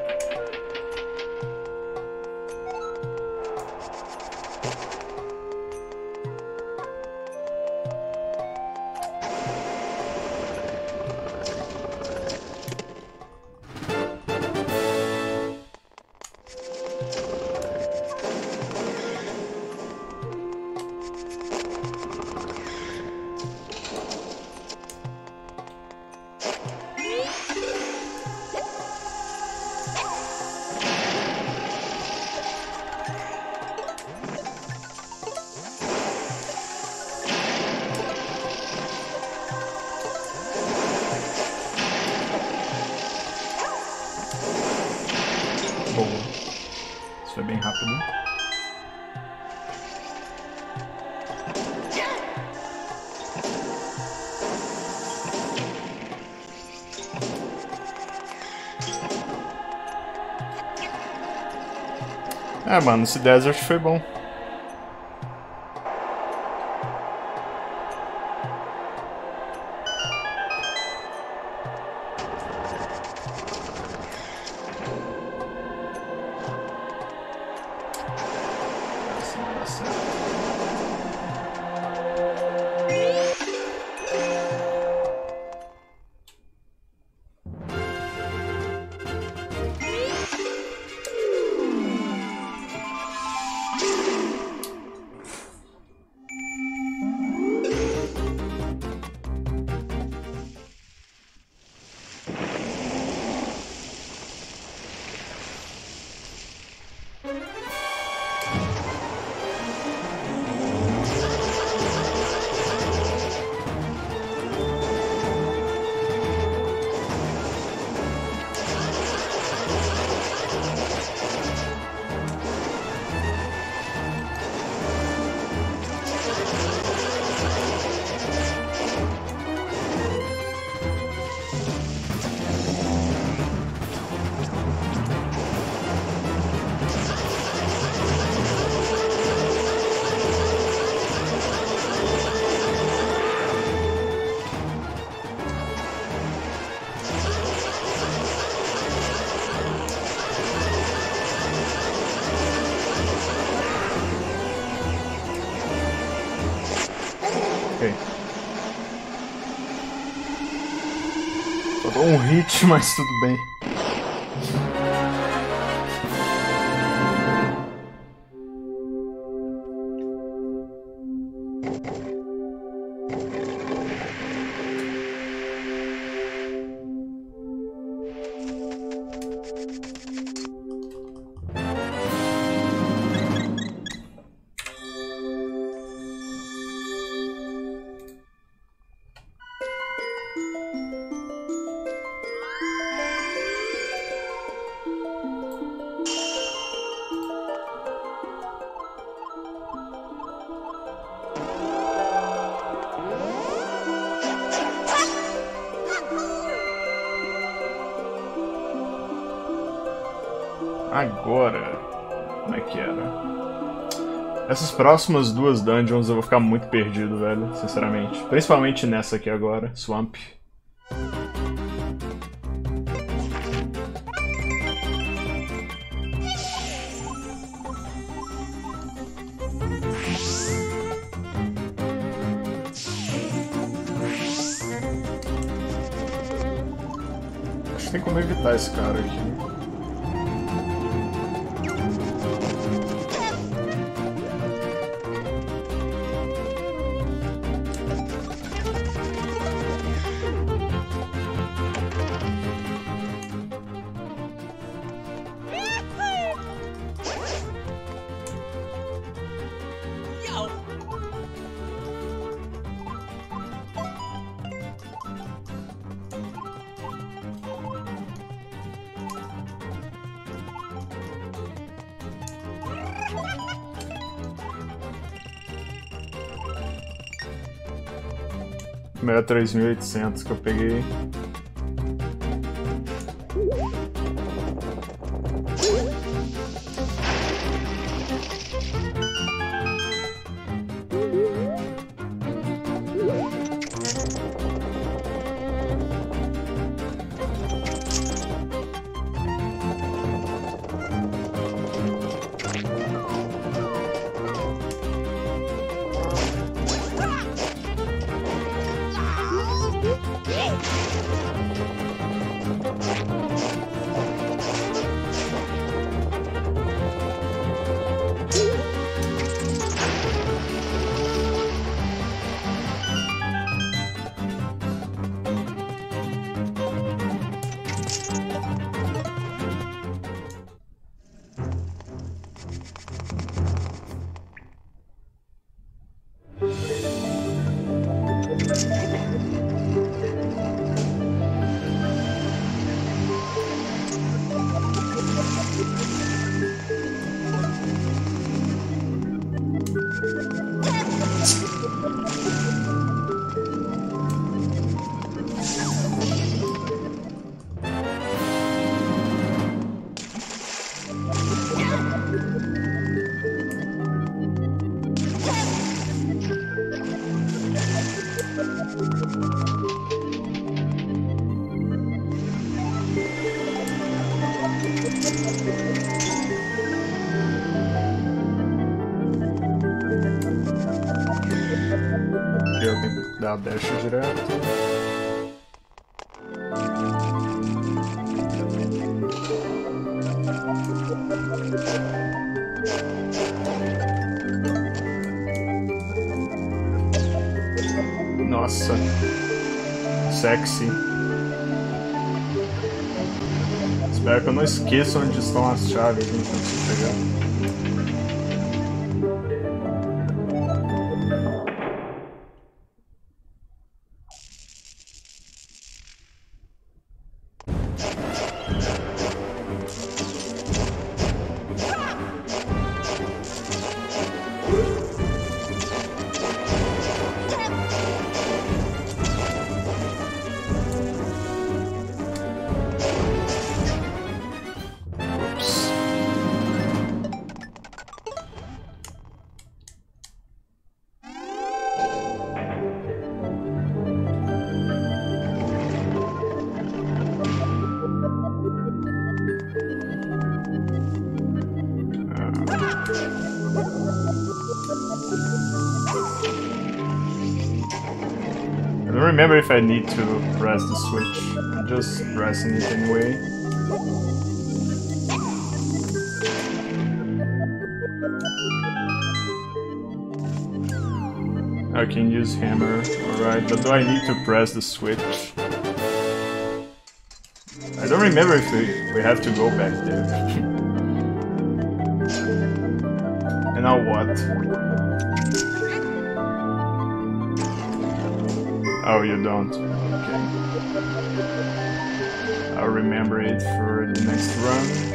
A: Boa. Isso foi bem rápido. É, mano, esse Desert foi bom. Faltou um hit, mas tudo bem. Agora, como é que era? Essas próximas duas dungeons eu vou ficar muito perdido, velho, sinceramente. Principalmente nessa aqui agora, Swamp. Acho que tem como evitar esse cara aqui. Primeiro três mil e oitocentos que eu peguei. Eu tenho que dar dash direto. Nossa, sexy. Espero que eu não esqueça onde estão as chaves enquanto eu pegar. I don't remember if I need to press the switch. I'm just pressing it anyway. I can use hammer, alright, but do I need to press the switch? I don't remember if we, we have to go back there. And now what? Oh, you don't. Okay. I'll remember it for the next run.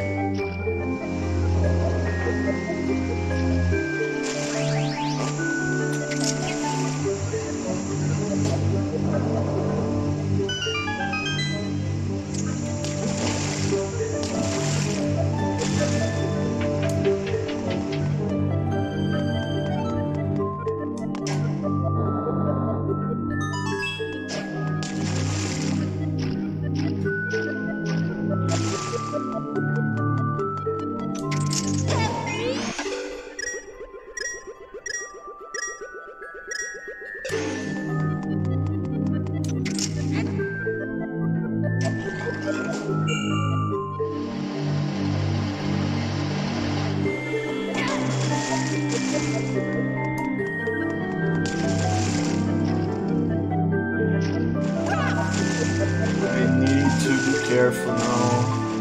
A: careful now.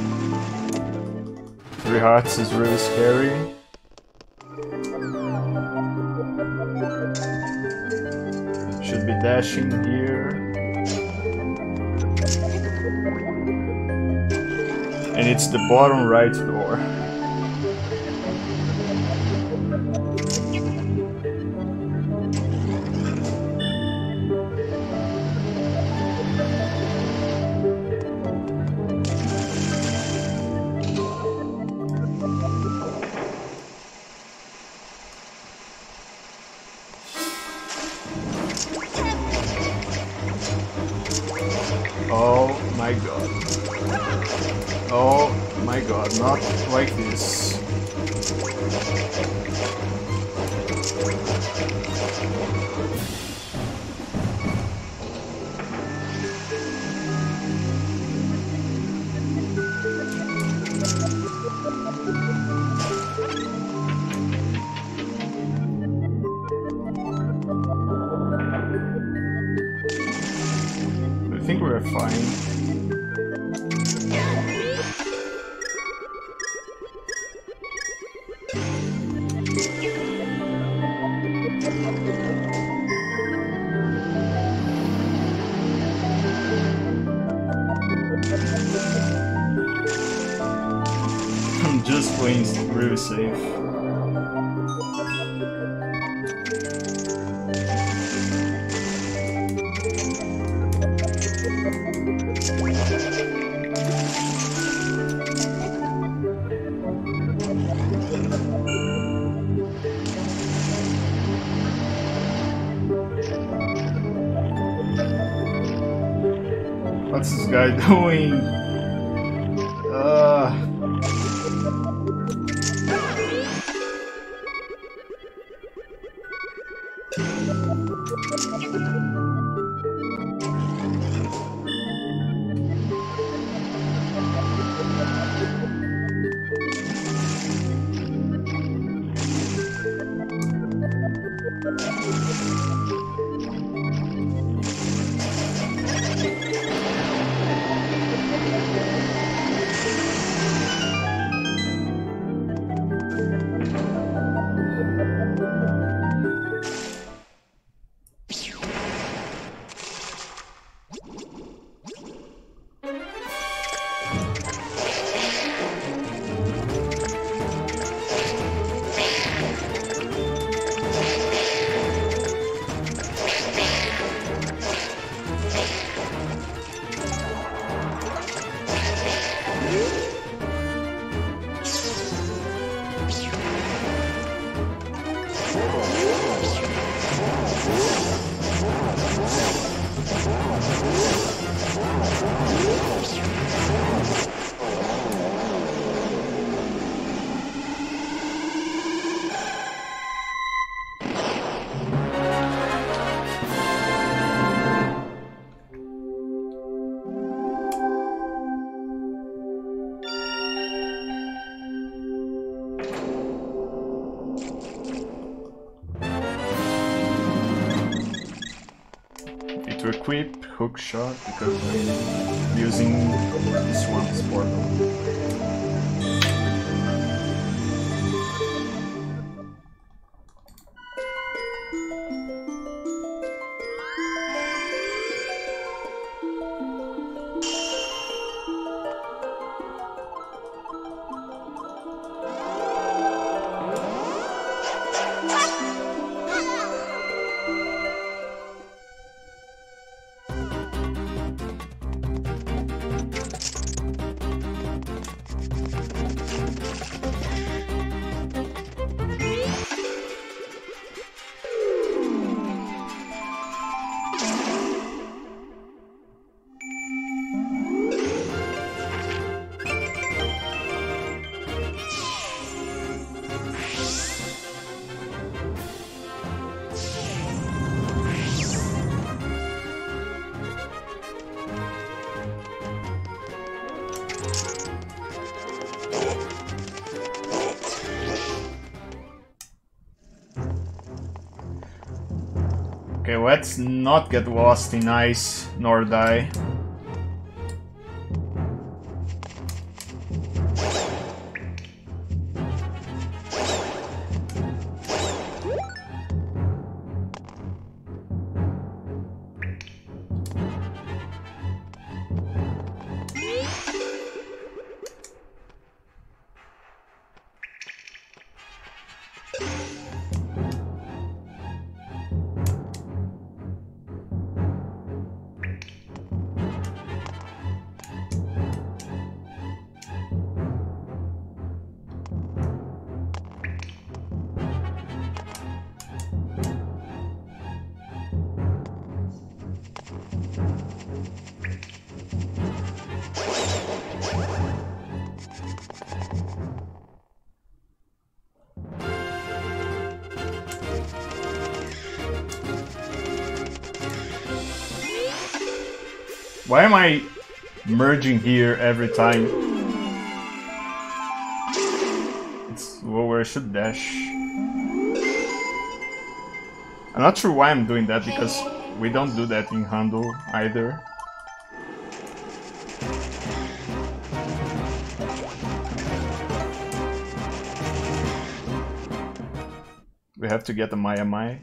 A: Three hearts is really scary. Should be dashing here. And it's the bottom right door. Oh my god. Oh my god, not like this. I think we're fine. I'm just playing really safe. What's this guy doing? Uh... To equip hook shot because I'm using this one's portal. Okay, let's not get lost in ice nor die. Why am I merging here every time? It's lower, I should dash. I'm not sure why I'm doing that, because we don't do that in Handle either. We have to get the Maya Mai.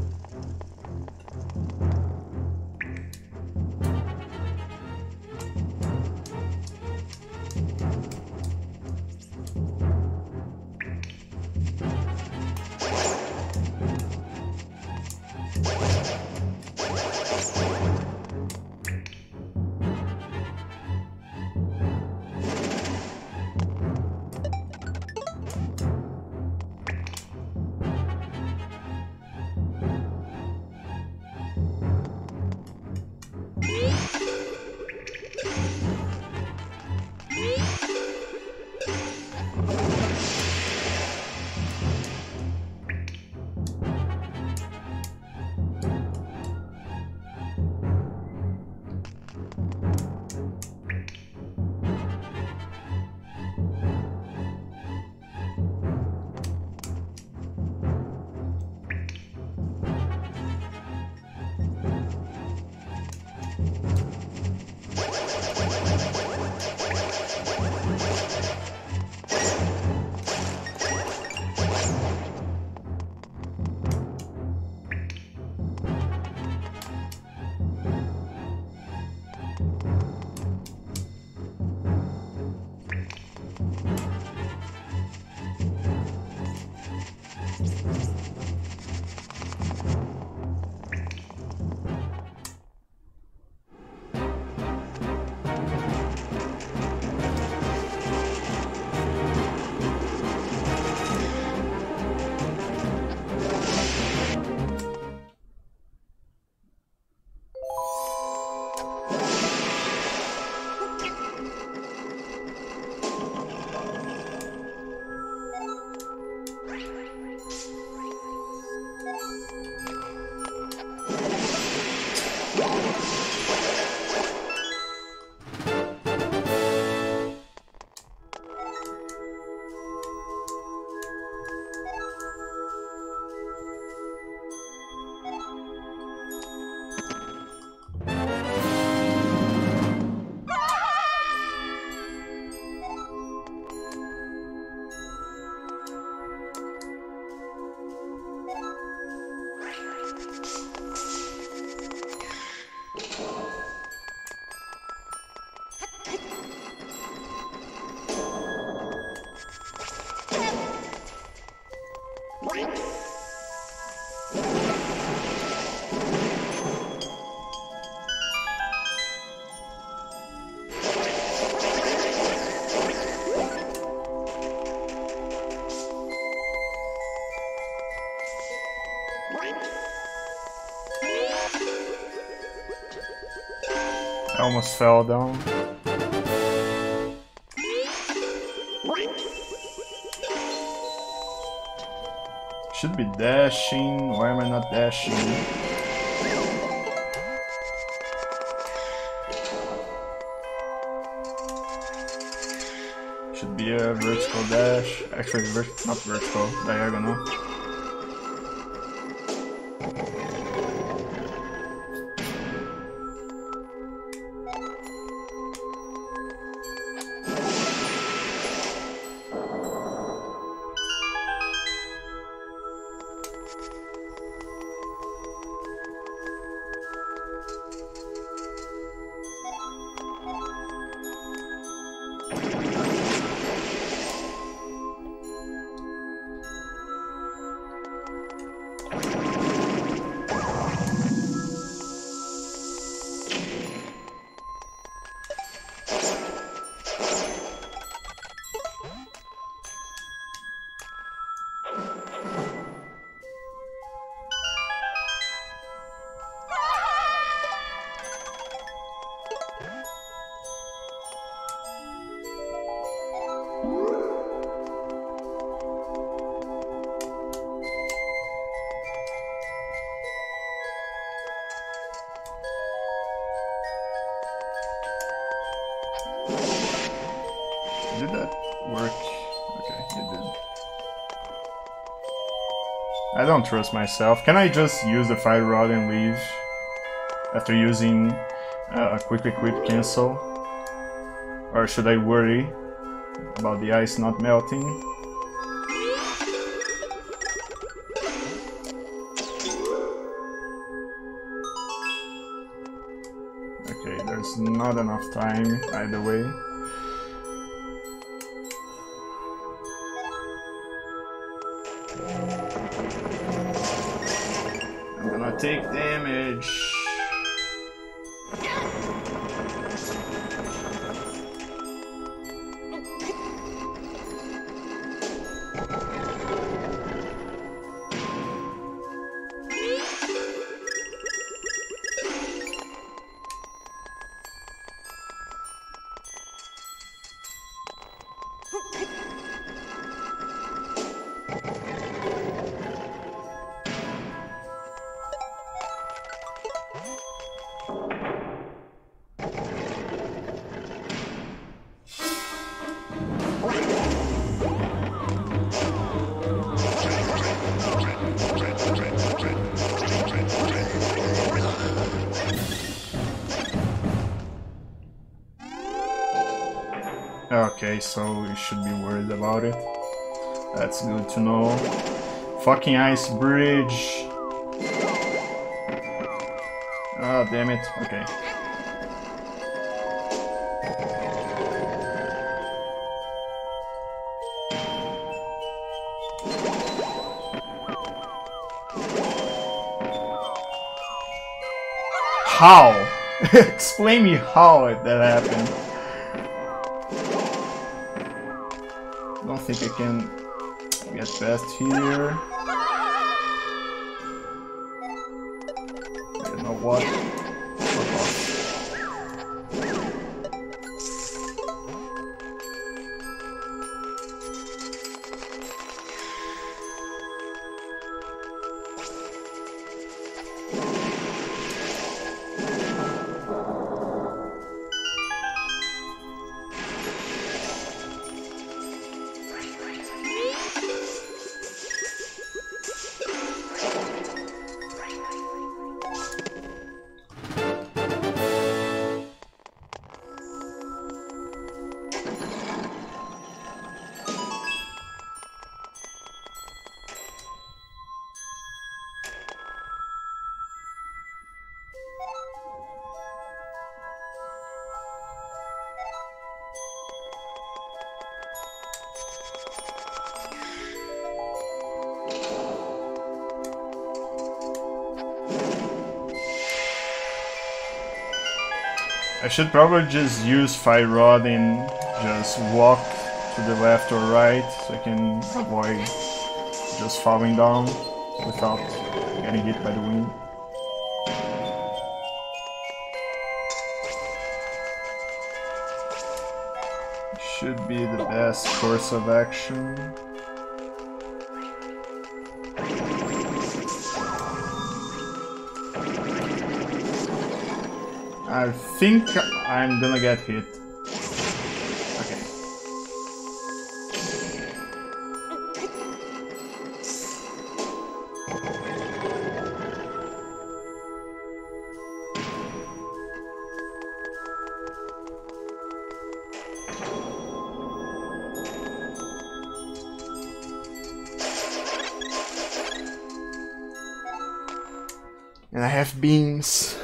A: I almost fell down. Should be dashing. Why am I not dashing? Should be a vertical dash. Actually, vert not vertical, diagonal. Did that work? Okay, it did. I don't trust myself. Can I just use the fire rod and leave after using uh, a quick equip cancel? Or should I worry about the ice not melting? Okay, there's not enough time either way. I'm gonna take damage. Okay, so we should be worried about it. That's good to know. Fucking ice bridge. Oh, damn it. Okay. How? Explain me how that happened. I don't think I can get past here. I don't know what. I should probably just use Fire Rod and just walk to the left or right so I can avoid just falling down without getting hit by the wind. Should be the best course of action. I think I'm gonna get hit. Okay. And I have beams.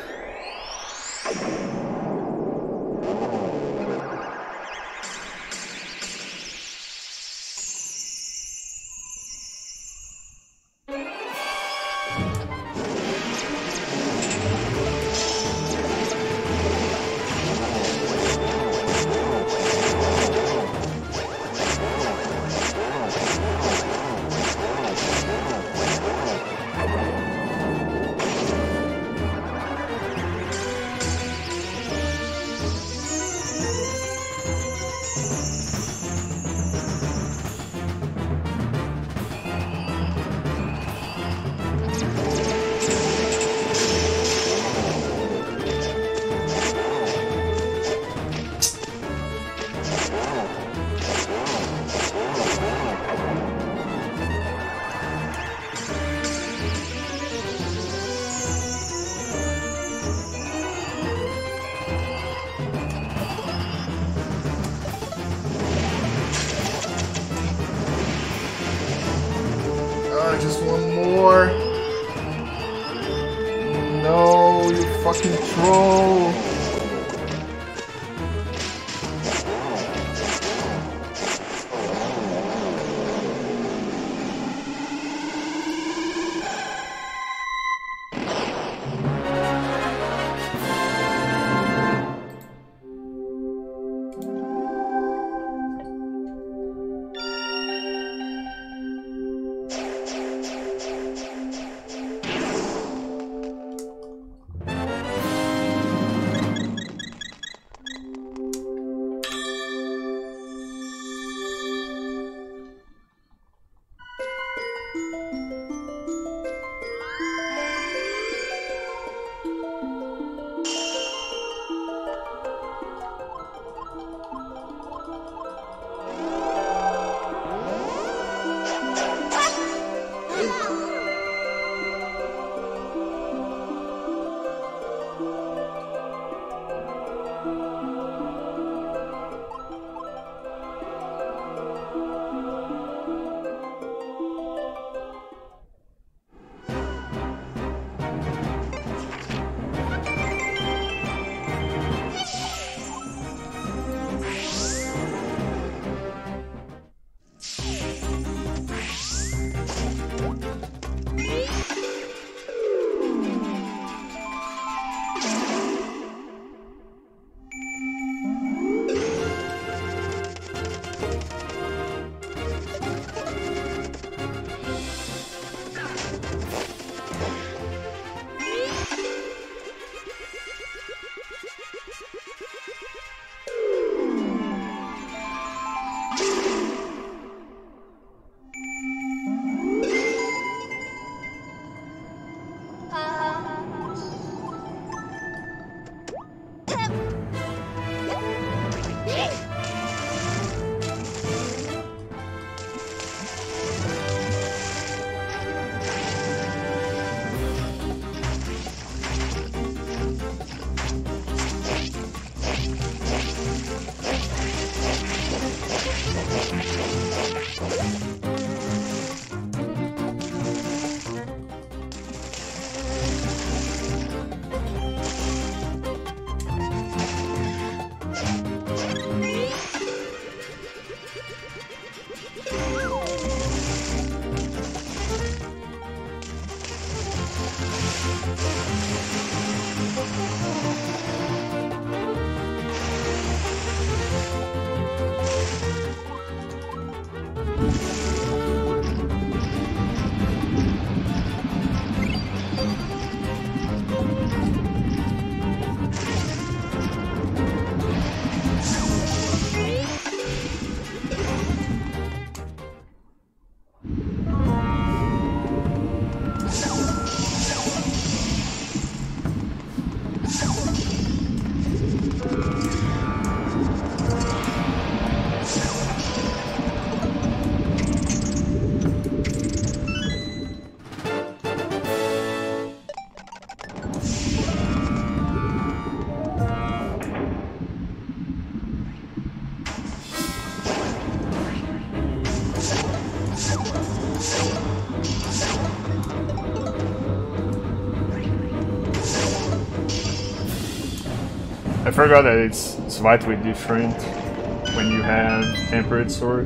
A: more. No, you fucking troll. I forgot that it's slightly different when you have Tempered Sword.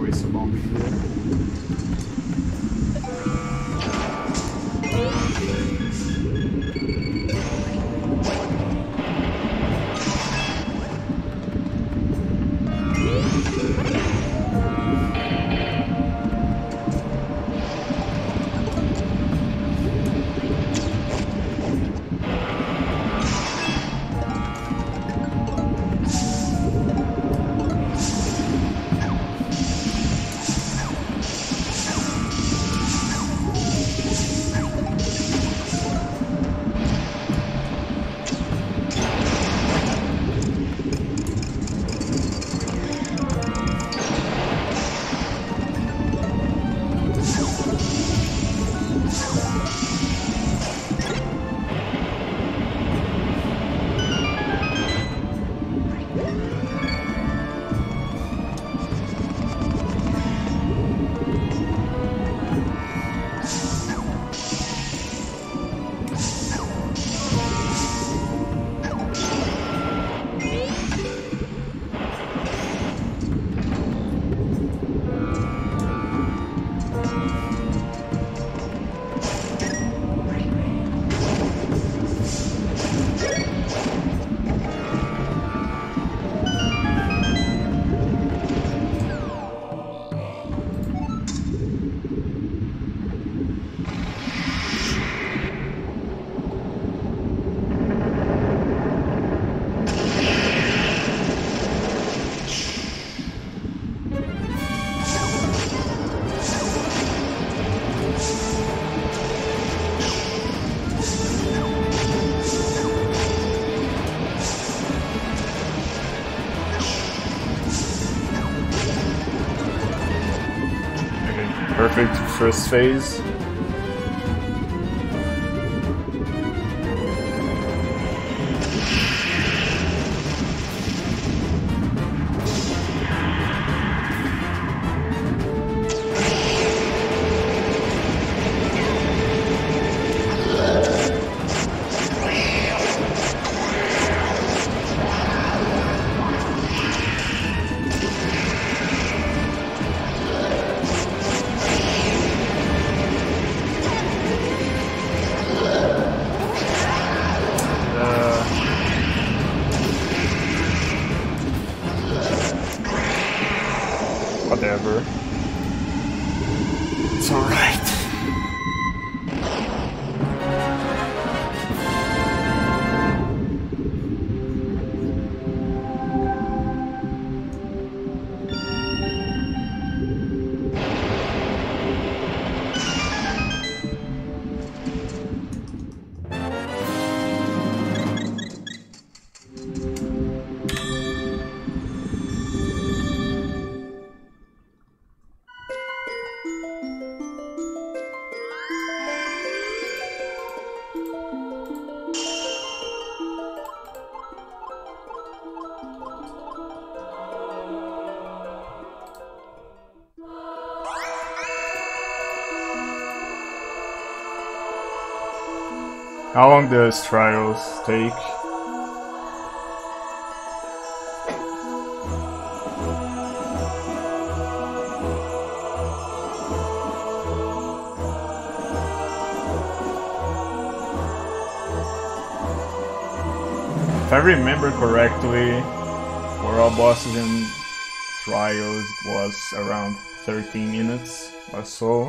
B: Thank you.
A: Perfect first phase.
B: Whatever.
A: It's alright. How long does trials take? If I remember correctly, for all bosses in trials it was around thirteen minutes or so.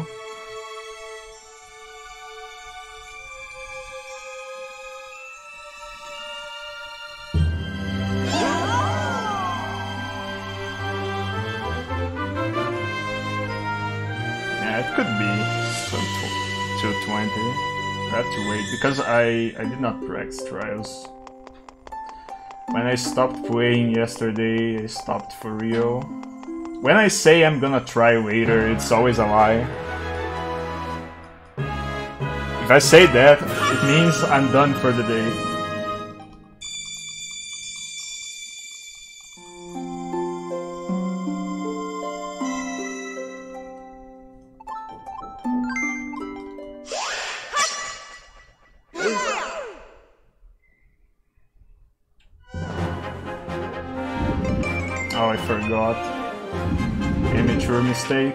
A: Yeah, it could be some two twenty. I have to wait because I, I did not practice trials. When I stopped playing yesterday, I stopped for real. When I say I'm gonna try later, it's always a lie. If I say that, it means I'm done for the day. Oh, I forgot. Amateur mistake.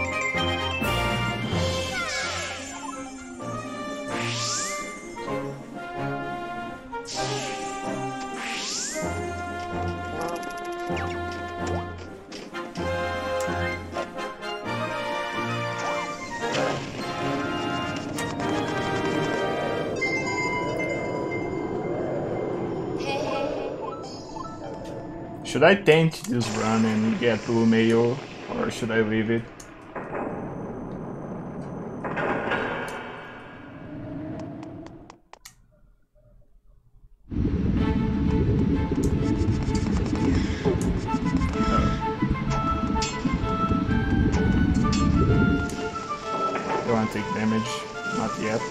A: Should I tank this run and get blue mail, or should I leave it? Don't want to take damage, not yet.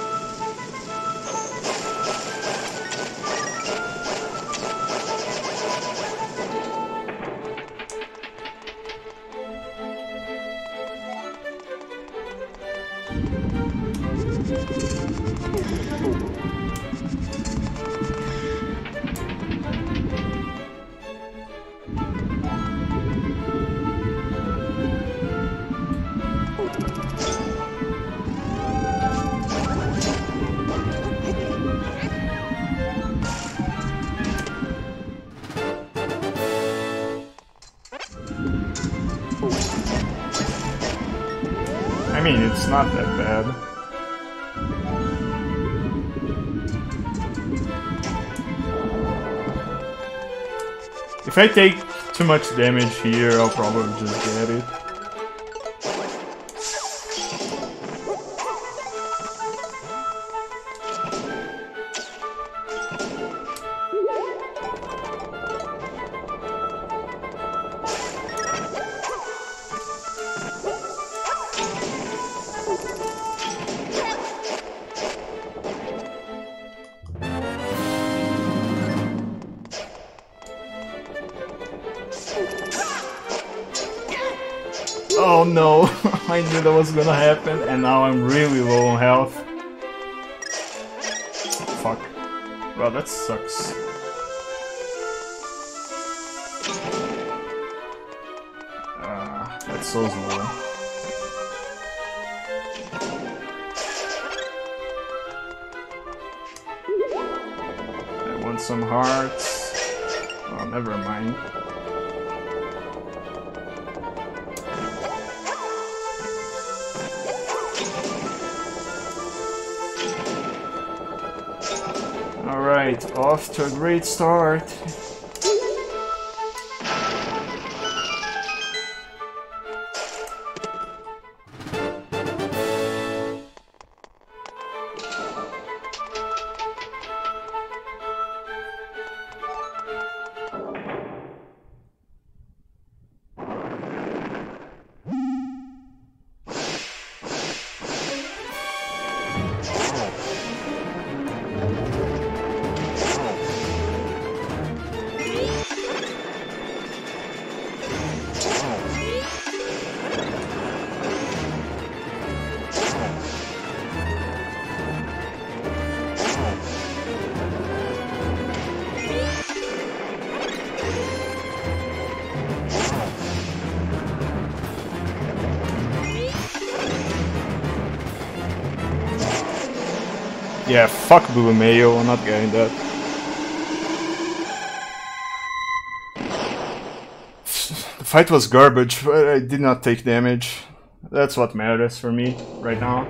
A: I mean, it's not that bad. If I take too much damage here, I'll probably just get it. Oh no, I knew that was gonna happen, and now I'm really low on health. Fuck. Well, that sucks. Uh, that's so slow. I want some hearts. Oh, never mind. Alright, off to a great start. Yeah, fuck Blue Mayo, I'm not getting that. The fight was garbage, but I did not take damage. That's what matters for me right now.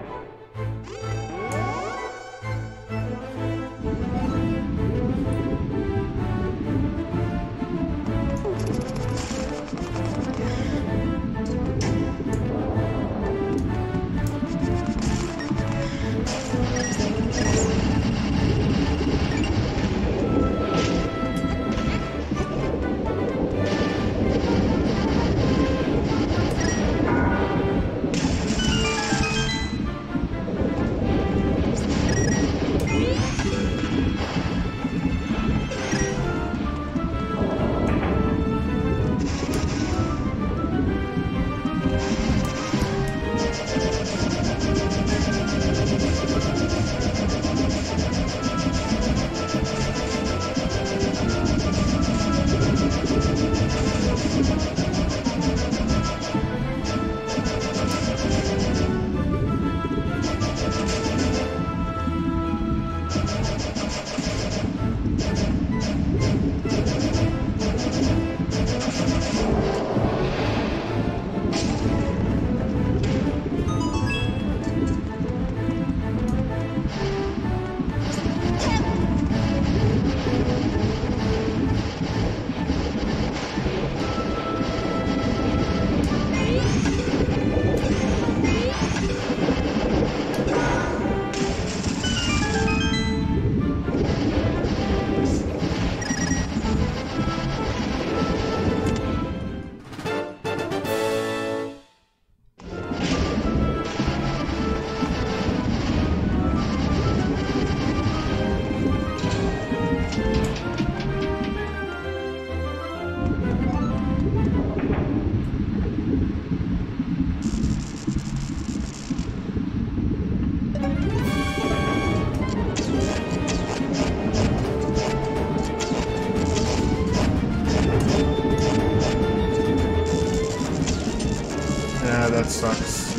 A: That sucks.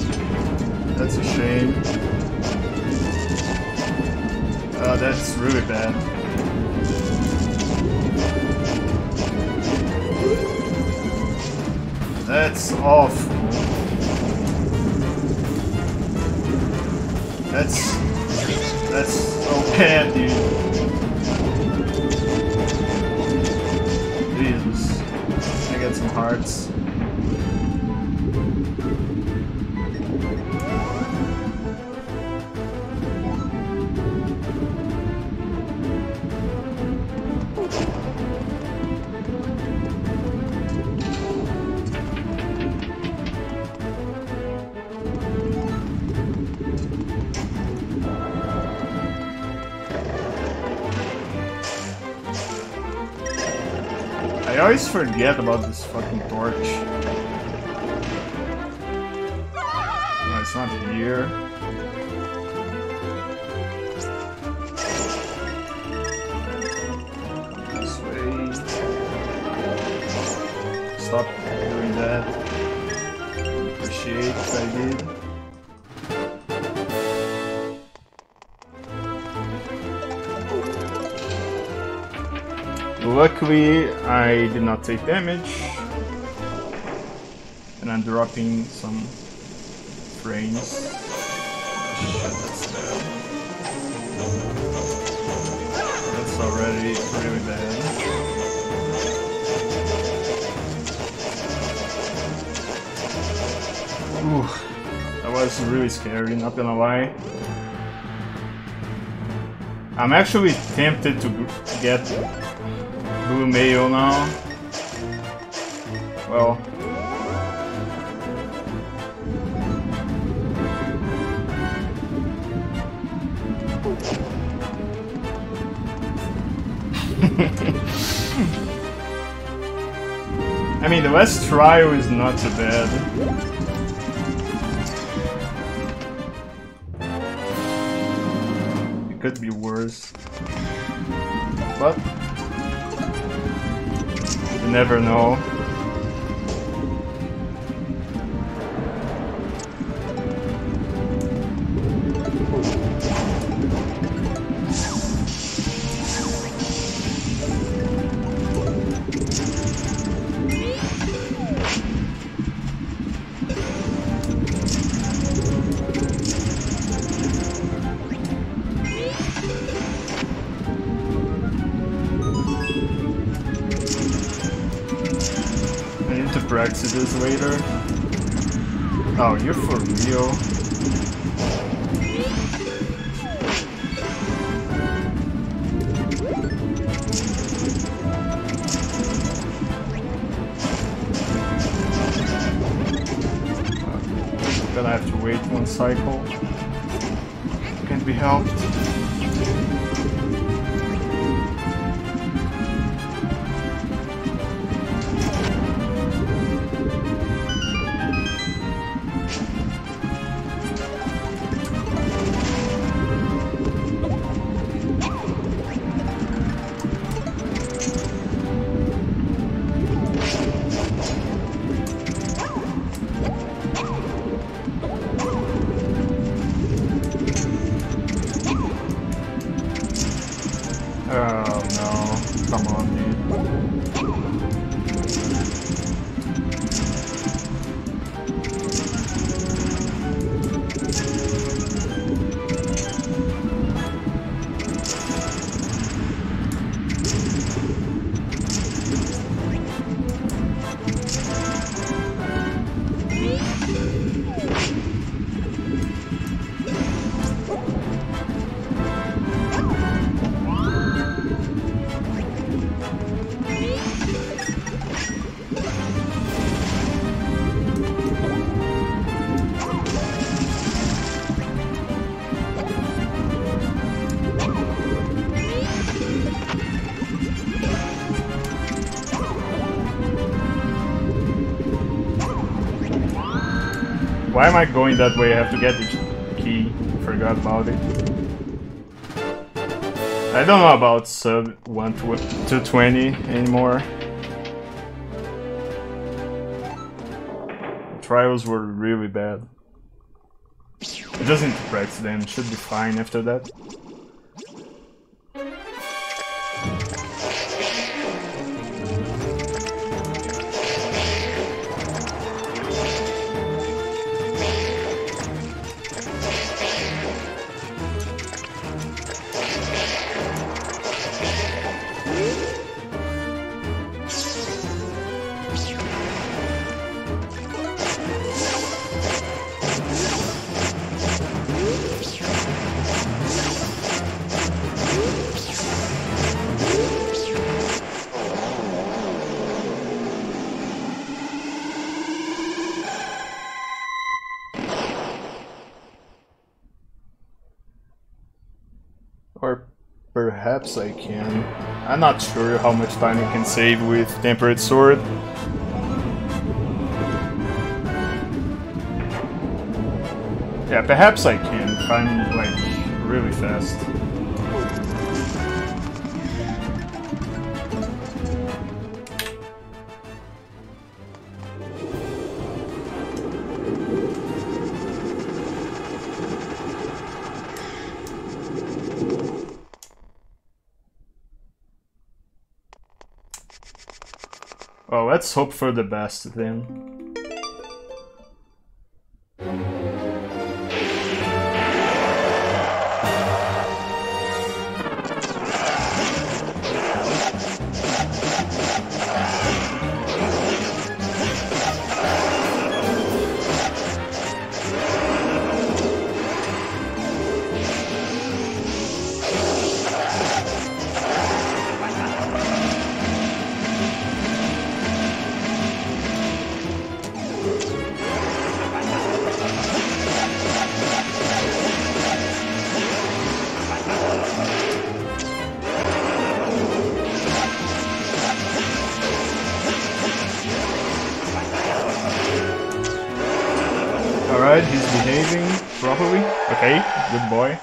A: That's a shame. Oh, that's really bad. That's awful. That's... That's so bad, dude. Jesus. I got some hearts. I always forget about this fucking torch. it's not here. This way. Stop doing that. Appreciate if I did. Luckily, I did not take damage. And I'm dropping some frames. Shit, that's bad. That's already really bad. Ooh, that was really scary, not gonna lie. I'm actually tempted to get Blue Mail now. Well. I mean, the last trial is not so bad. It could be worse. But you never know. Practice this later. Oh, you're for real? Uh, gonna have to wait one cycle. Can't be helped. Why am I going that way? I have to get the key. Forgot about it. I don't know about sub one to twenty anymore. The trials were really bad. I just need to practice them. Should be fine after that. Or perhaps I can. I'm not sure how much time you can save with Tempered Sword. Yeah, perhaps I can if I'm like really fast. Well, let's hope for the best then. Alright, he's behaving properly. Okay, good boy.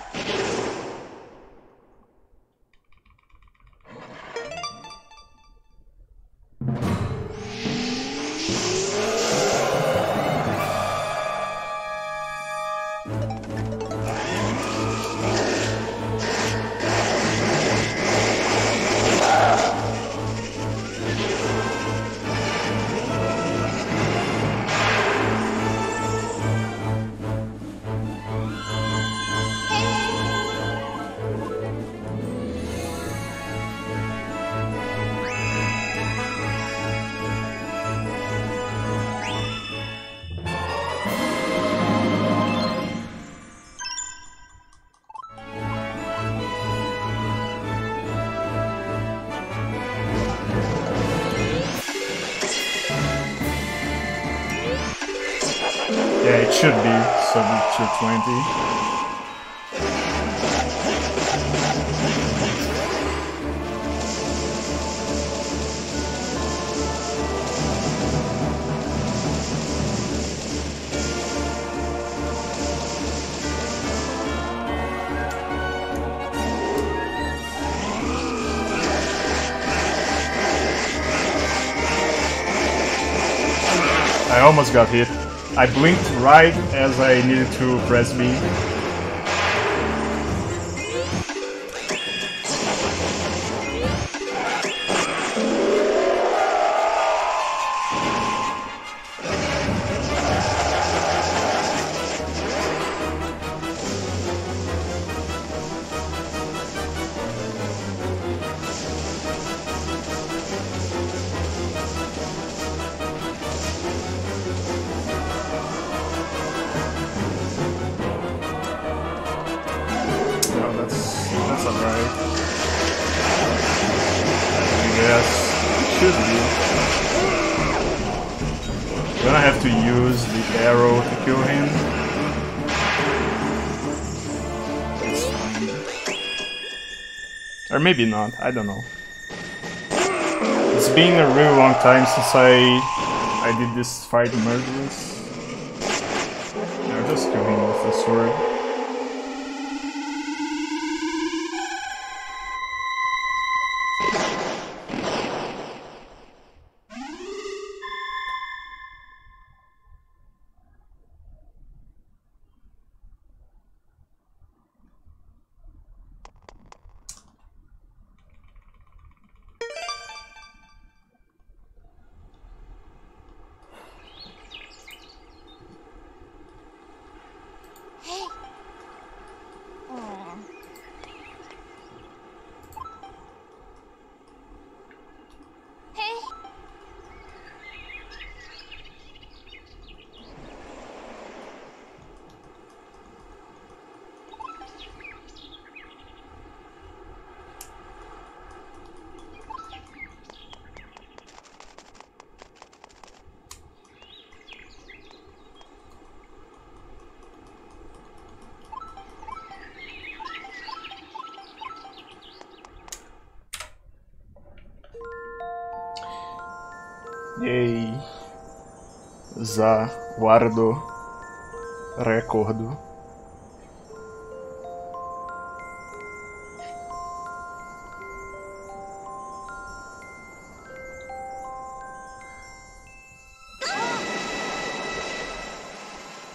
A: Yeah, it should be subject to twenty. I almost got hit. I blinked right as I needed to press B. Gonna have to use the arrow to kill him. It's fine. Or maybe not, I don't know. It's been a really long time since I I did this fight murderous. I'll just kill him with the sword. Yay. Za guardo recordo.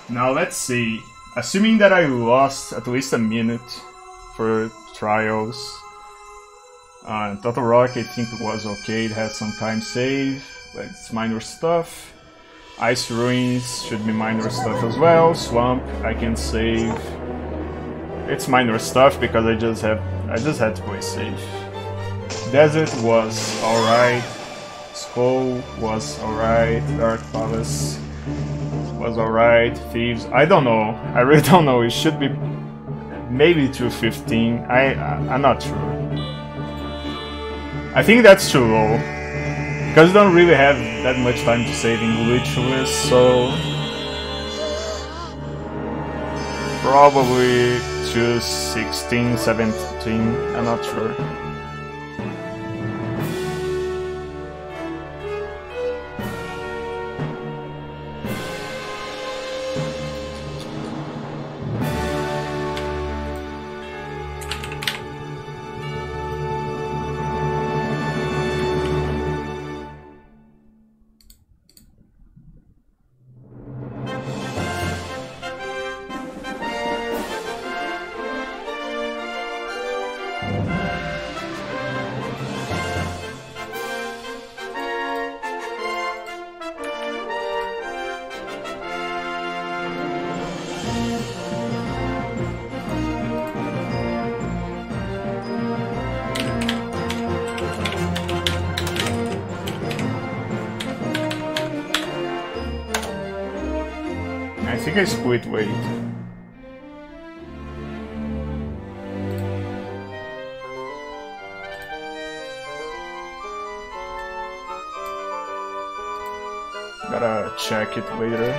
A: Now let's see. Assuming that I lost at least a minute for trials. Uh, Total Rock I think it was okay, it has some time save, but it's minor stuff. Ice Ruins should be minor stuff as well. Swamp I can save. It's minor stuff because I just have I just had to play safe. Desert was alright. Skull was alright. Dark Palace was alright. Thieves, I don't know. I really don't know. It should be maybe two fifteen. I, I I'm not sure. I think that's too low because you don't really have that much time to save in Glitchless, so probably two sixteen, seventeen. I'm not sure. I think I split weight. Gotta check it later.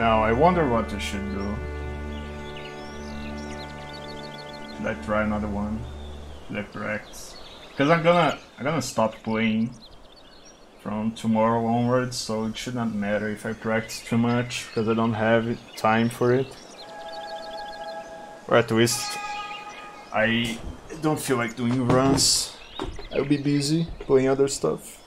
A: Now I wonder what I should do. Should I try another one? Should I practice? Because I'm gonna I'm gonna stop playing from tomorrow onwards, so it should not matter if I practice too much, because I don't have time for it. Or at least I don't feel like doing runs. I'll be busy playing other stuff.